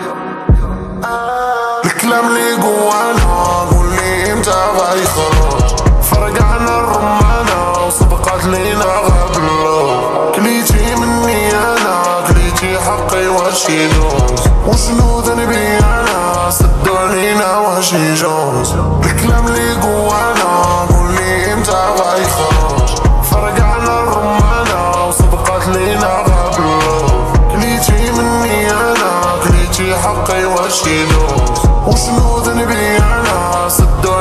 الكلام لي جوانا قولي امتى غيخرج فرقعنا الرمانة وسبقات لينا غبلة كليتي مني انا كليتي حقي واش يجوز وشنو ذنبي انا سدو علينا واش يجوز الكلام لي جوانا قولي امتى غيخرج فرقعنا الرمانة وسبقات لينا غبلة كليتي مني انا كليتي حقي واش يجوز وشنو ذنبي انا سدو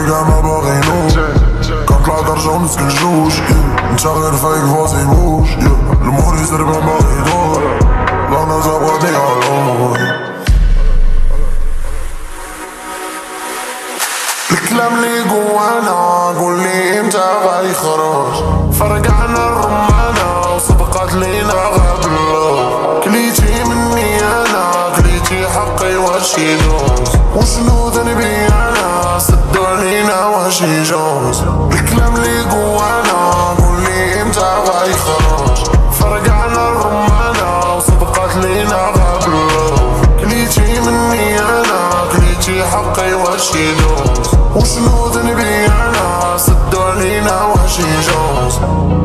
كاع ما باغينوش كنطلع درجة ونسكن جوج نتا غير فايق فازي موش الموري زربان باغي يدور لا انا زابغا ديالو الكلام لي جوانا قولي امتى غيخرج فرقعنا الرمانة وصدقات لينا غابلو كليتي مني انا كليتي حقي واش يجوز وشنو ذنبي انا سدوا علينا واش يجوز الكلام لي جوانا قولي امتى غيخرج فرقعنا الرمانة وصدقات لينا غابلو كليتي مني انا كليتي حقي واش يجوز وشنو ذنبي انا سدوا علينا واش يجوز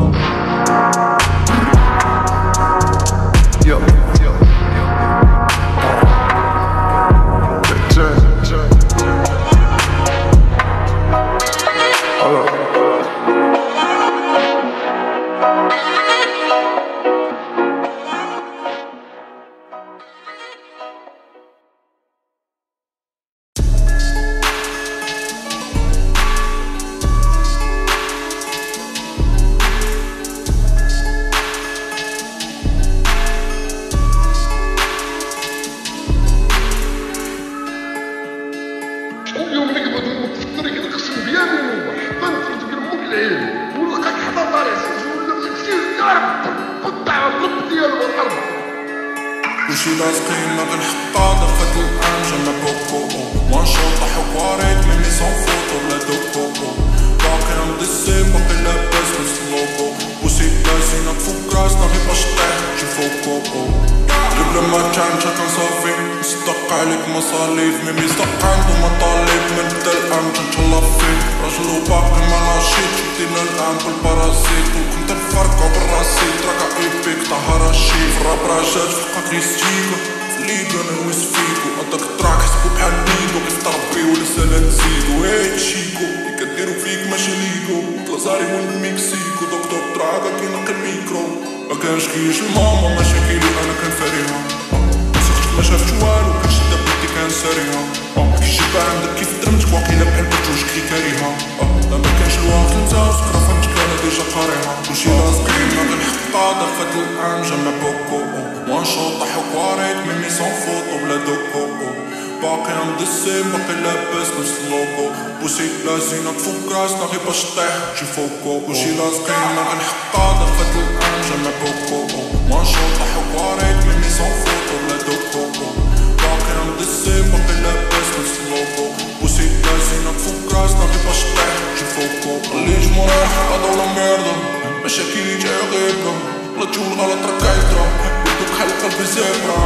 وشي لازقين لغ الحطة دفت الانجا ما بوكو وان شوطة حواريت مني صون فوتو بلا دوكو باقي مدسي باقي لاباس نفس اللوغو بوسي لازينك فوق راسنا غير باش طيح تجي فوقو قبل ما كان كان صافي صدق عليك مصاليف ميمي صدق عندو مطالب من بدا الانجا نتهلا فيه راجل وباقي ما لاشيت شدينا الان بالبرازيت وكنت نفرقو بالراسيت راكا ايبيك طهراشي فراب راجات فوقا كريستيكو فليكو نرويس فيكو عندك تراك حسبو بحال بيدو كيف تربي ولا سالا تزيدو هاي تشيكو اللي كديرو فيك ماشي ليكو طلازاري من المكسيكو دكتور تراكا كينقي الميكرو مكانش كيش الماما مشاكلي انا كنفاريها مسكت ما شافت والو كنشد بيدي كان ساريها كي جيبها عندك كيف درمتك واقيلا بحال بجوج كي كاريها لا مكانش الوقت نتا وسكرا فهمتك انا ديجا قاريها وشي لازقين هاد الحقا دفت الانجا ما بوكو وان شوطة حواريت مني صون فوتو بلا دوكو باقي مدسي باقي لاباس نفس اللوغو بوسي لازينك فوق راسنا غير باش طيح تجي فوقو وشي لازقين هاد الحقا دفت الانجا ما بوكو وان شوطة حواريت مني صون فوتو بلا دوكو باقي مدسي باقي لاباس نفس اللوغو بوسي لازينك فوق راسنا غير باش طيح تجي فوقو خليج موراح هادا ولا ميردا مشاكلي جاية غيبكا لا تجول غلط راك عيطرا يدوك بحال قلبي زبرا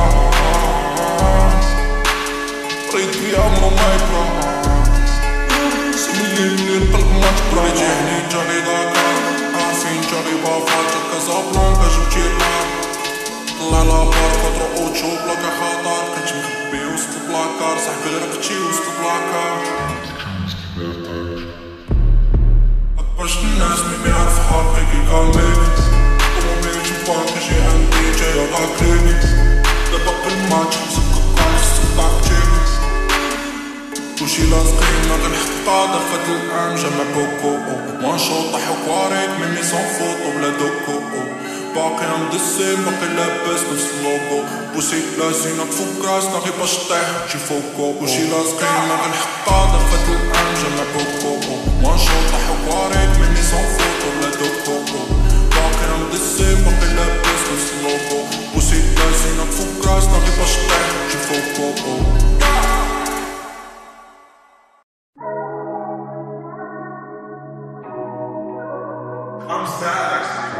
ريت بيا عمرو ما يبرا سمي الليل القلب ما تبرا يجيني جاري داكار عارفين جاري بافا جا كازابلانكا جبتي النار طلع لابار كترو اوتشو بلاكا خطار كنت مخبي وسط البلاكار صاحبي غير رقتي وسط البلاكار أكبرش الناس مي يعرف حقي كي كالميك ومومي جبانك جي عندي جاية غاكليك دابا بالماتش مسكك قاعد السطاع تجيك وشي لازقين هاد الحقا دفت الانجا ما بوكو وان شوطة حواريت مني صون فوتو بلا دوكو باقي مدسي باقي لاباس نفس اللوغو بوسي لازينك فوق راسنا غير باش طيح تجي فوقو وشي لازقين هاد الحقا دفت الانجا ما بوكو وان شوطة حواريت مني صون فوتو بلا دوكو باقي مدسي باقي لاباس نفس اللوغو بوسي لازينك فوق راسنا غير باش طيح تجي فوقو
I'm sad actually.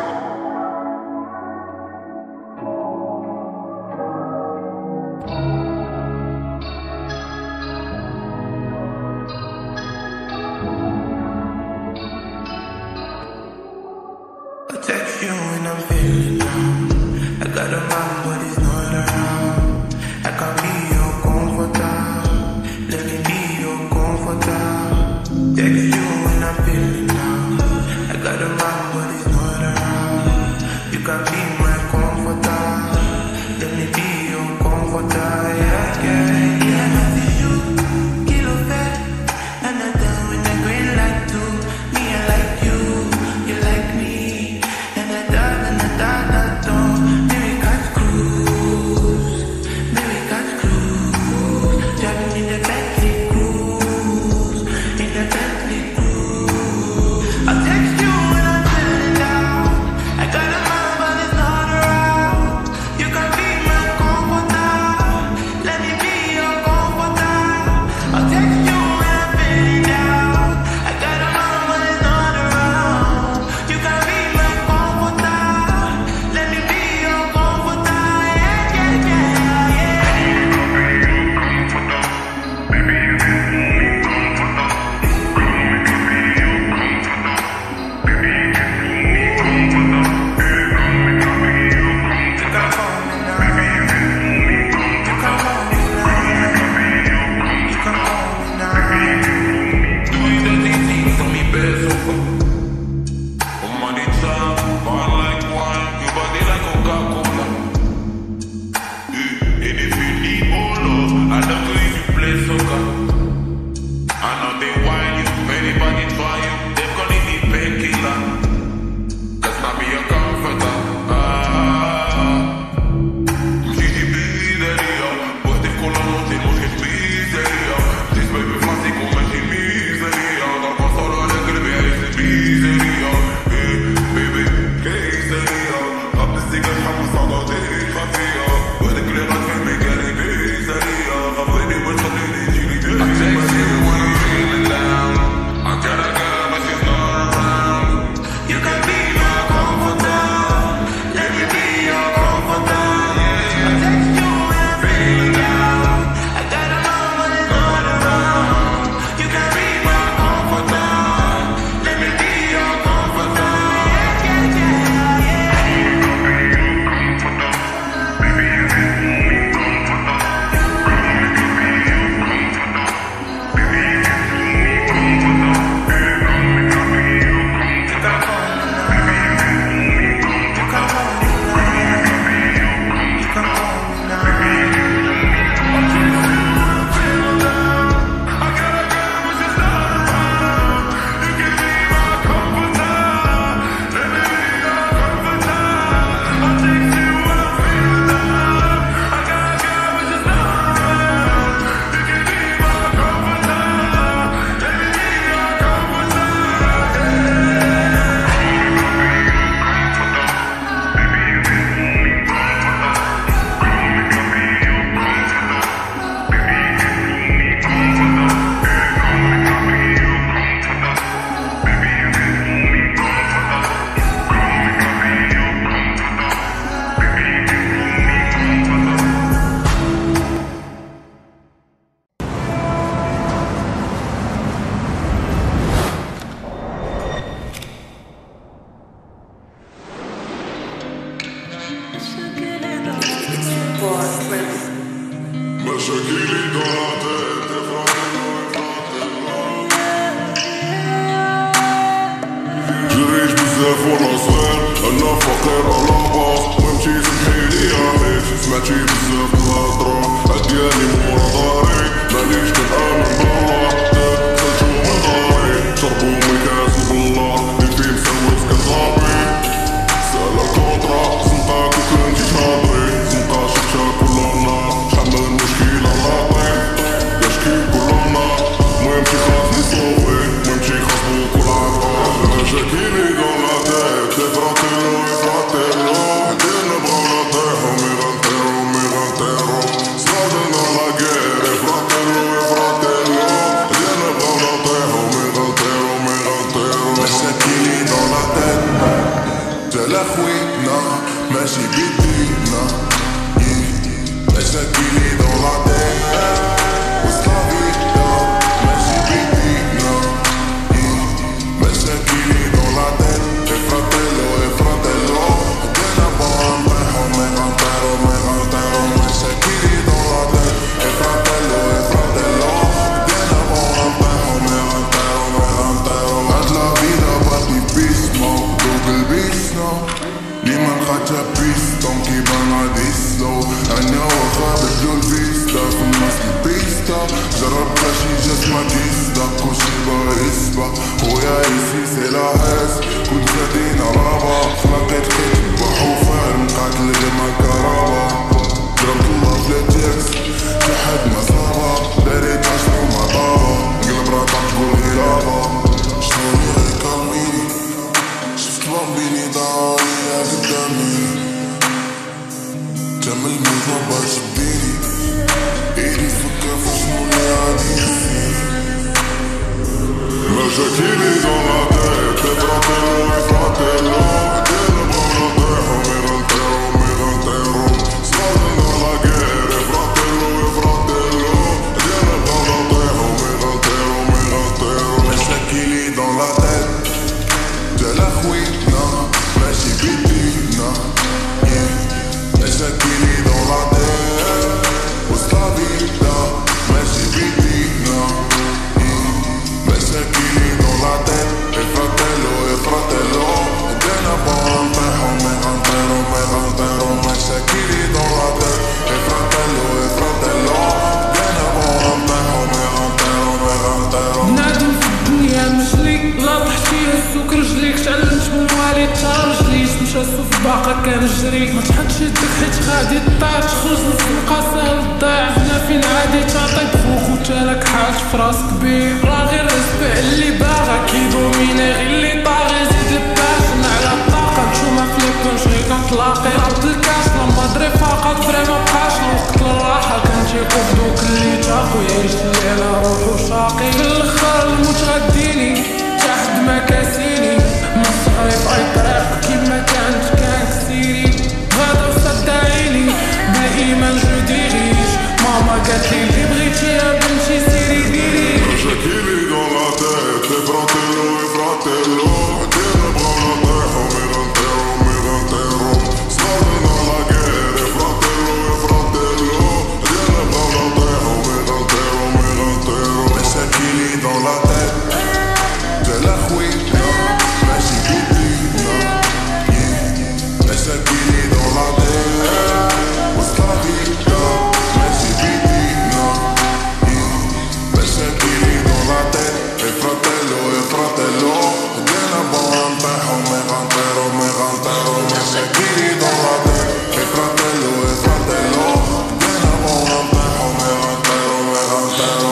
I text you when I'm feeling down. I got a man but he's not around. I can be your comforter. Let me be your comforter. Text you when I'm feeling down. I got a man but he's not around. You can be my comforter. Let me be your comforter. Yeah, yeah, yeah. I see you, kilo fat, and I down with the green.
وانا صغير انا فقير على باص وامشي سمحيلي يا حيت سمعتي بزاف الهضرة عديالي مورا داري مانيش كنآمن بالله دخلتو من داري شربو من كاس البلا اللي فيه مسوس كنصابي سالا كونطرا زنقاك وكنتي تهضري زنقا شفتها كل نهار شحال من مشكلة لاطين يشكي كل نهار مهم شي خاصني صوفي مهم شي خاصني كل عطار مشاكيلي دون لا تيت لي فراتيلو لي فراتيلو حدين نبغاو نطيحو مي غنطيرو مي غنطيرو صغارنا لا كير لي فراتيلو لي فراتيلو حدين نبغاو نطيحو مي غنطيرو مي غنطيرو
مشاكيلي دون لا تيت جالا خوينا ماشي بيدينا مشاكيلي دون لا تيت وصلافينا ماشي بيدينا مشاكيلي دون لا تيت اي فراتيلو اي فراتيلو حدينا بغا نطيحو مي غنطيرو مي غنطيرو مشاكيلي دون لا تيت اي فراتيلو اي فراتيلو حدينا بغا نطيحو مي غنطيرو مي غنطيرو هاد لا فيدا باتني بيسمو دوب البيسنو ليما نخاطها بيستون كيبان غادي سلو انا واخا بدلو الفيستا في الناس البيستا جربتها شي جات ما تيستا كلشي باغي يسبق خويا يسي سي لا حس كنت زادين رابا خلقيت كيتبح وفاهم قاتل كيما كرابا ضربت الله في التكس لحد ما صابا داريت عشرو ما طابا قلب راه تقول غير لابا شنو اللي غيكالميني شفت بامبيني ضاوية قدامي تعمل موضوع باش تبيني ايدي تفكر في شنو اللي غادي يصير
مشاكيلي دون لا تيت لي فراتيلو لي فراتيلو حدين نبغاو نطيحو مي غنطيرو مي غنطيرو صغارنا لا كير لي فراتيلو لي فراتيلو حدين نبغاو نطيحو مي غنطيرو مي غنطيرو
مشاكيلي دون لا تيت جالا خوينا ماشي بيدينا مشاكيلي دون لا تيت وصلافينا ماشي بيدينا مشاكيلي دون لا تيت اي فراتيلو اي فراتيلو حدينا بغا نطيحو مي غنطيرو مي غنطيرو مشاكيلي دون لا تيت اي فراتيلو اي فراتيلو حدينا بغا نطيحو مي غنطيرو مي غنطيرو
نادم في الدنيا مجلي لا ضحكي السوق رجليك تعلمت من والد تا رجليك مشى الصوف باقا كنجري ما تحطش يدك حيت غادي طيح تخرج من الزنقة ساهل تضيع هنا فين عادي تعطيك خوك وتالك حاج فراسك بيه راه غير رسبع اللي باغا كيدوميني غير اللي طاغي زيد الباشن على الطاقة نشومها في ليكونش غير كنتلاقي رد الكاس لما دري فقط فري مبقاش الوقت للراحة كنتيقو بدوك اللي تاخو يعيش الليلة روحو شاقي في الاخر الموت غديني تا حد ما كاسيني من صغري في اي طريق كيما كانت كان كسيري غادا وسد عيني بالايمان جو ديريج ماما قالتلي اللي بغيتي يا بنتي سيري ديري
مشاكيلي دون لا تيت لي فراتيلو لي فراتيلو حدين نبغاو نطيحو مي غنطيرو مي غنطيرو صغارنا لا كير لي فراتيلو لي فراتيلو حدين نبغاو نطيحو مي غنطيرو مي غنطيرو
مشاكيلي دون لا تيت جالا خوينا ماشي بيدينا مشاكيلي دون لا تيت وصلافينا ماشي بيدينا مشاكيلي دون لا تيت اي فراتيلو اي فراتيلو حدينا بغا نطيحو مي غنطيرو مي غنطيرو مشاكيلي دون لا تيت اي فراتيلو اي فراتيلو حدينا بغا نطيحو مي غنطيرو مي غنطيرو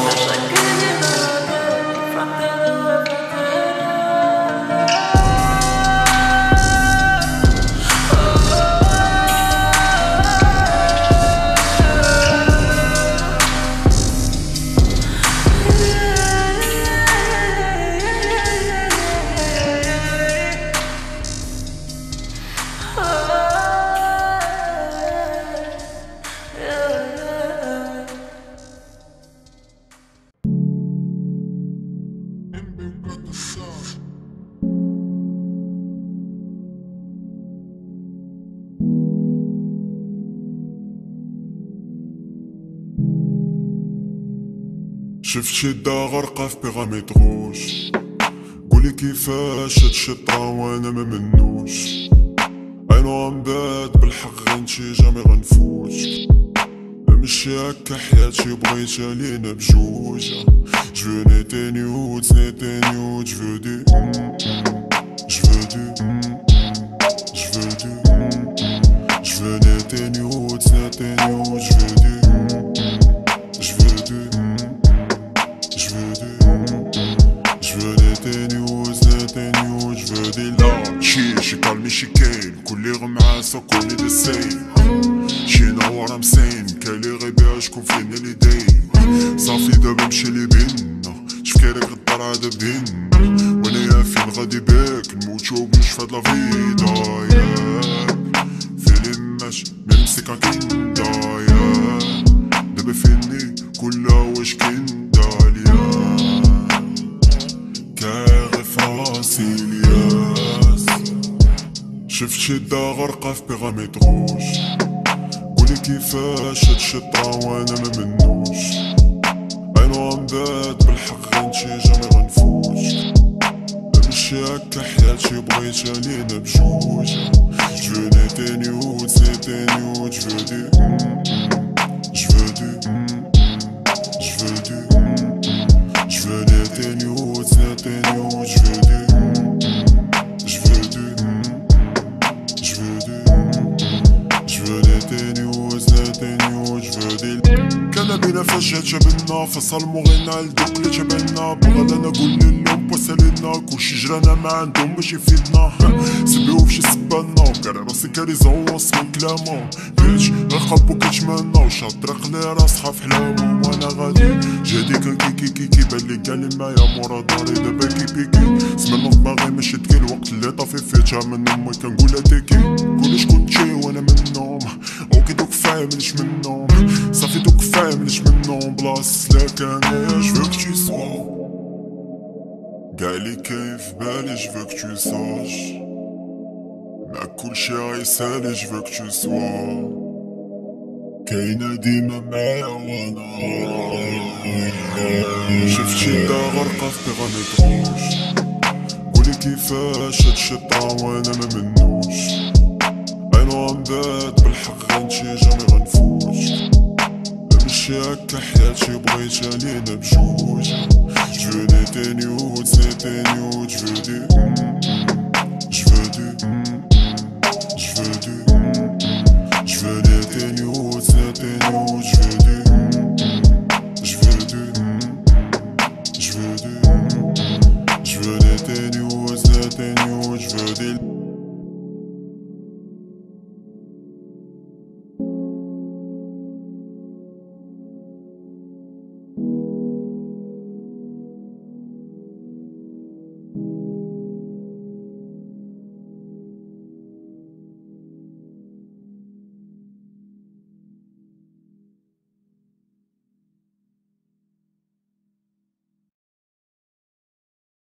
شفت شدة غرقة في بيغاميد غوش قولي كيفاش هادشي طرا وانا ما منوش. عينو غنبات بالحق غنمشي جامي غنفوت. نمشي هكا حياتي بغيتها لينا بجوجة. Je veux n'étais nude, n'étais nude, je veux du Je veux du Je veux du Je veux n'étais nude, n'étais nude, je veux du Je veux du Je veux du Je veux n'étais nude, n'étais nude, je veux des larmes. شي شي كالمي شي كاين كلي غمعاسة كلي ذا سيم. شي نور مسين كالي غير بيها شكون فينا اللي دايم. صافي دابا مشي لي بينا تفكيرك غدار عاد بدينا. وانايا فين غادي بيك نموتو بجوج فهاد لافيدا ياك. فيلماش ميمسيك كندا ياك. دابا فيني كلها واش كندا الياك. كاغي فراسي الياس. شفت شي دا غرقة في بيغاميتروش. قولي كيفاش هادشي طرا وانا ما منوش. عينو غنبات بالحق غنمشي جامي غنفوت. نمشي هكا حياتي بغيتها لينا بجوجة. Je veux n'étais nude, n'étais nude, je veux du Je veux du Je veux du Je veux n'étais nude, n'étais nude, je veux du Je veux du Je veux du Je veux n'étais nude, n'étais nude, je veux des كان بينا فجأة جابلنا فصل مغنى لدوك اللي جابلنا. بغا انا قول لهم بوسالينا كلشي جرانا ما عندهم باش يفيدنا. سبيو فشي سبانا كاري راسي كاري زوص من كلامهم. بيتش غنخبو كيتمنى وشاد طريق لي راسخا في حلاوة. وانا غادي جادي كان كيكي كيكي بانلي كالي معايا مورا داري دابا كي بيكي. سمعنا في دماغي ماشي تكي الوقت اللي طافي فيتها من امي كنقولها تيكي. قولي شكون تشي وانا منهم. اوكي دوك فاهمنيش منهم. صافي دوك فاهمنيش منهم بلاص لك انايا. جو فوك تو سوا قالي كاين في بالي. جو فوك تو ساج مع كلشي غيسالي. جو فوك تو سوا كاينة ديما معايا وانا. شفت شي دا غرقة في بيغاميتروش. قولي كيفاش هادشي طرا وانا ما منوش. عينو غنبات بالحق غنمشي جامي غنفوت. نمشي هكا حياتي بغيتها لينا بجوجة. Je veux n'étais nude, n'étais nude, je veux du Je veux du Je veux du Je veux n'étais nude, n'étais nude, je veux du Je veux du Je veux du Je veux n'étais nude, n'étais nude, je veux des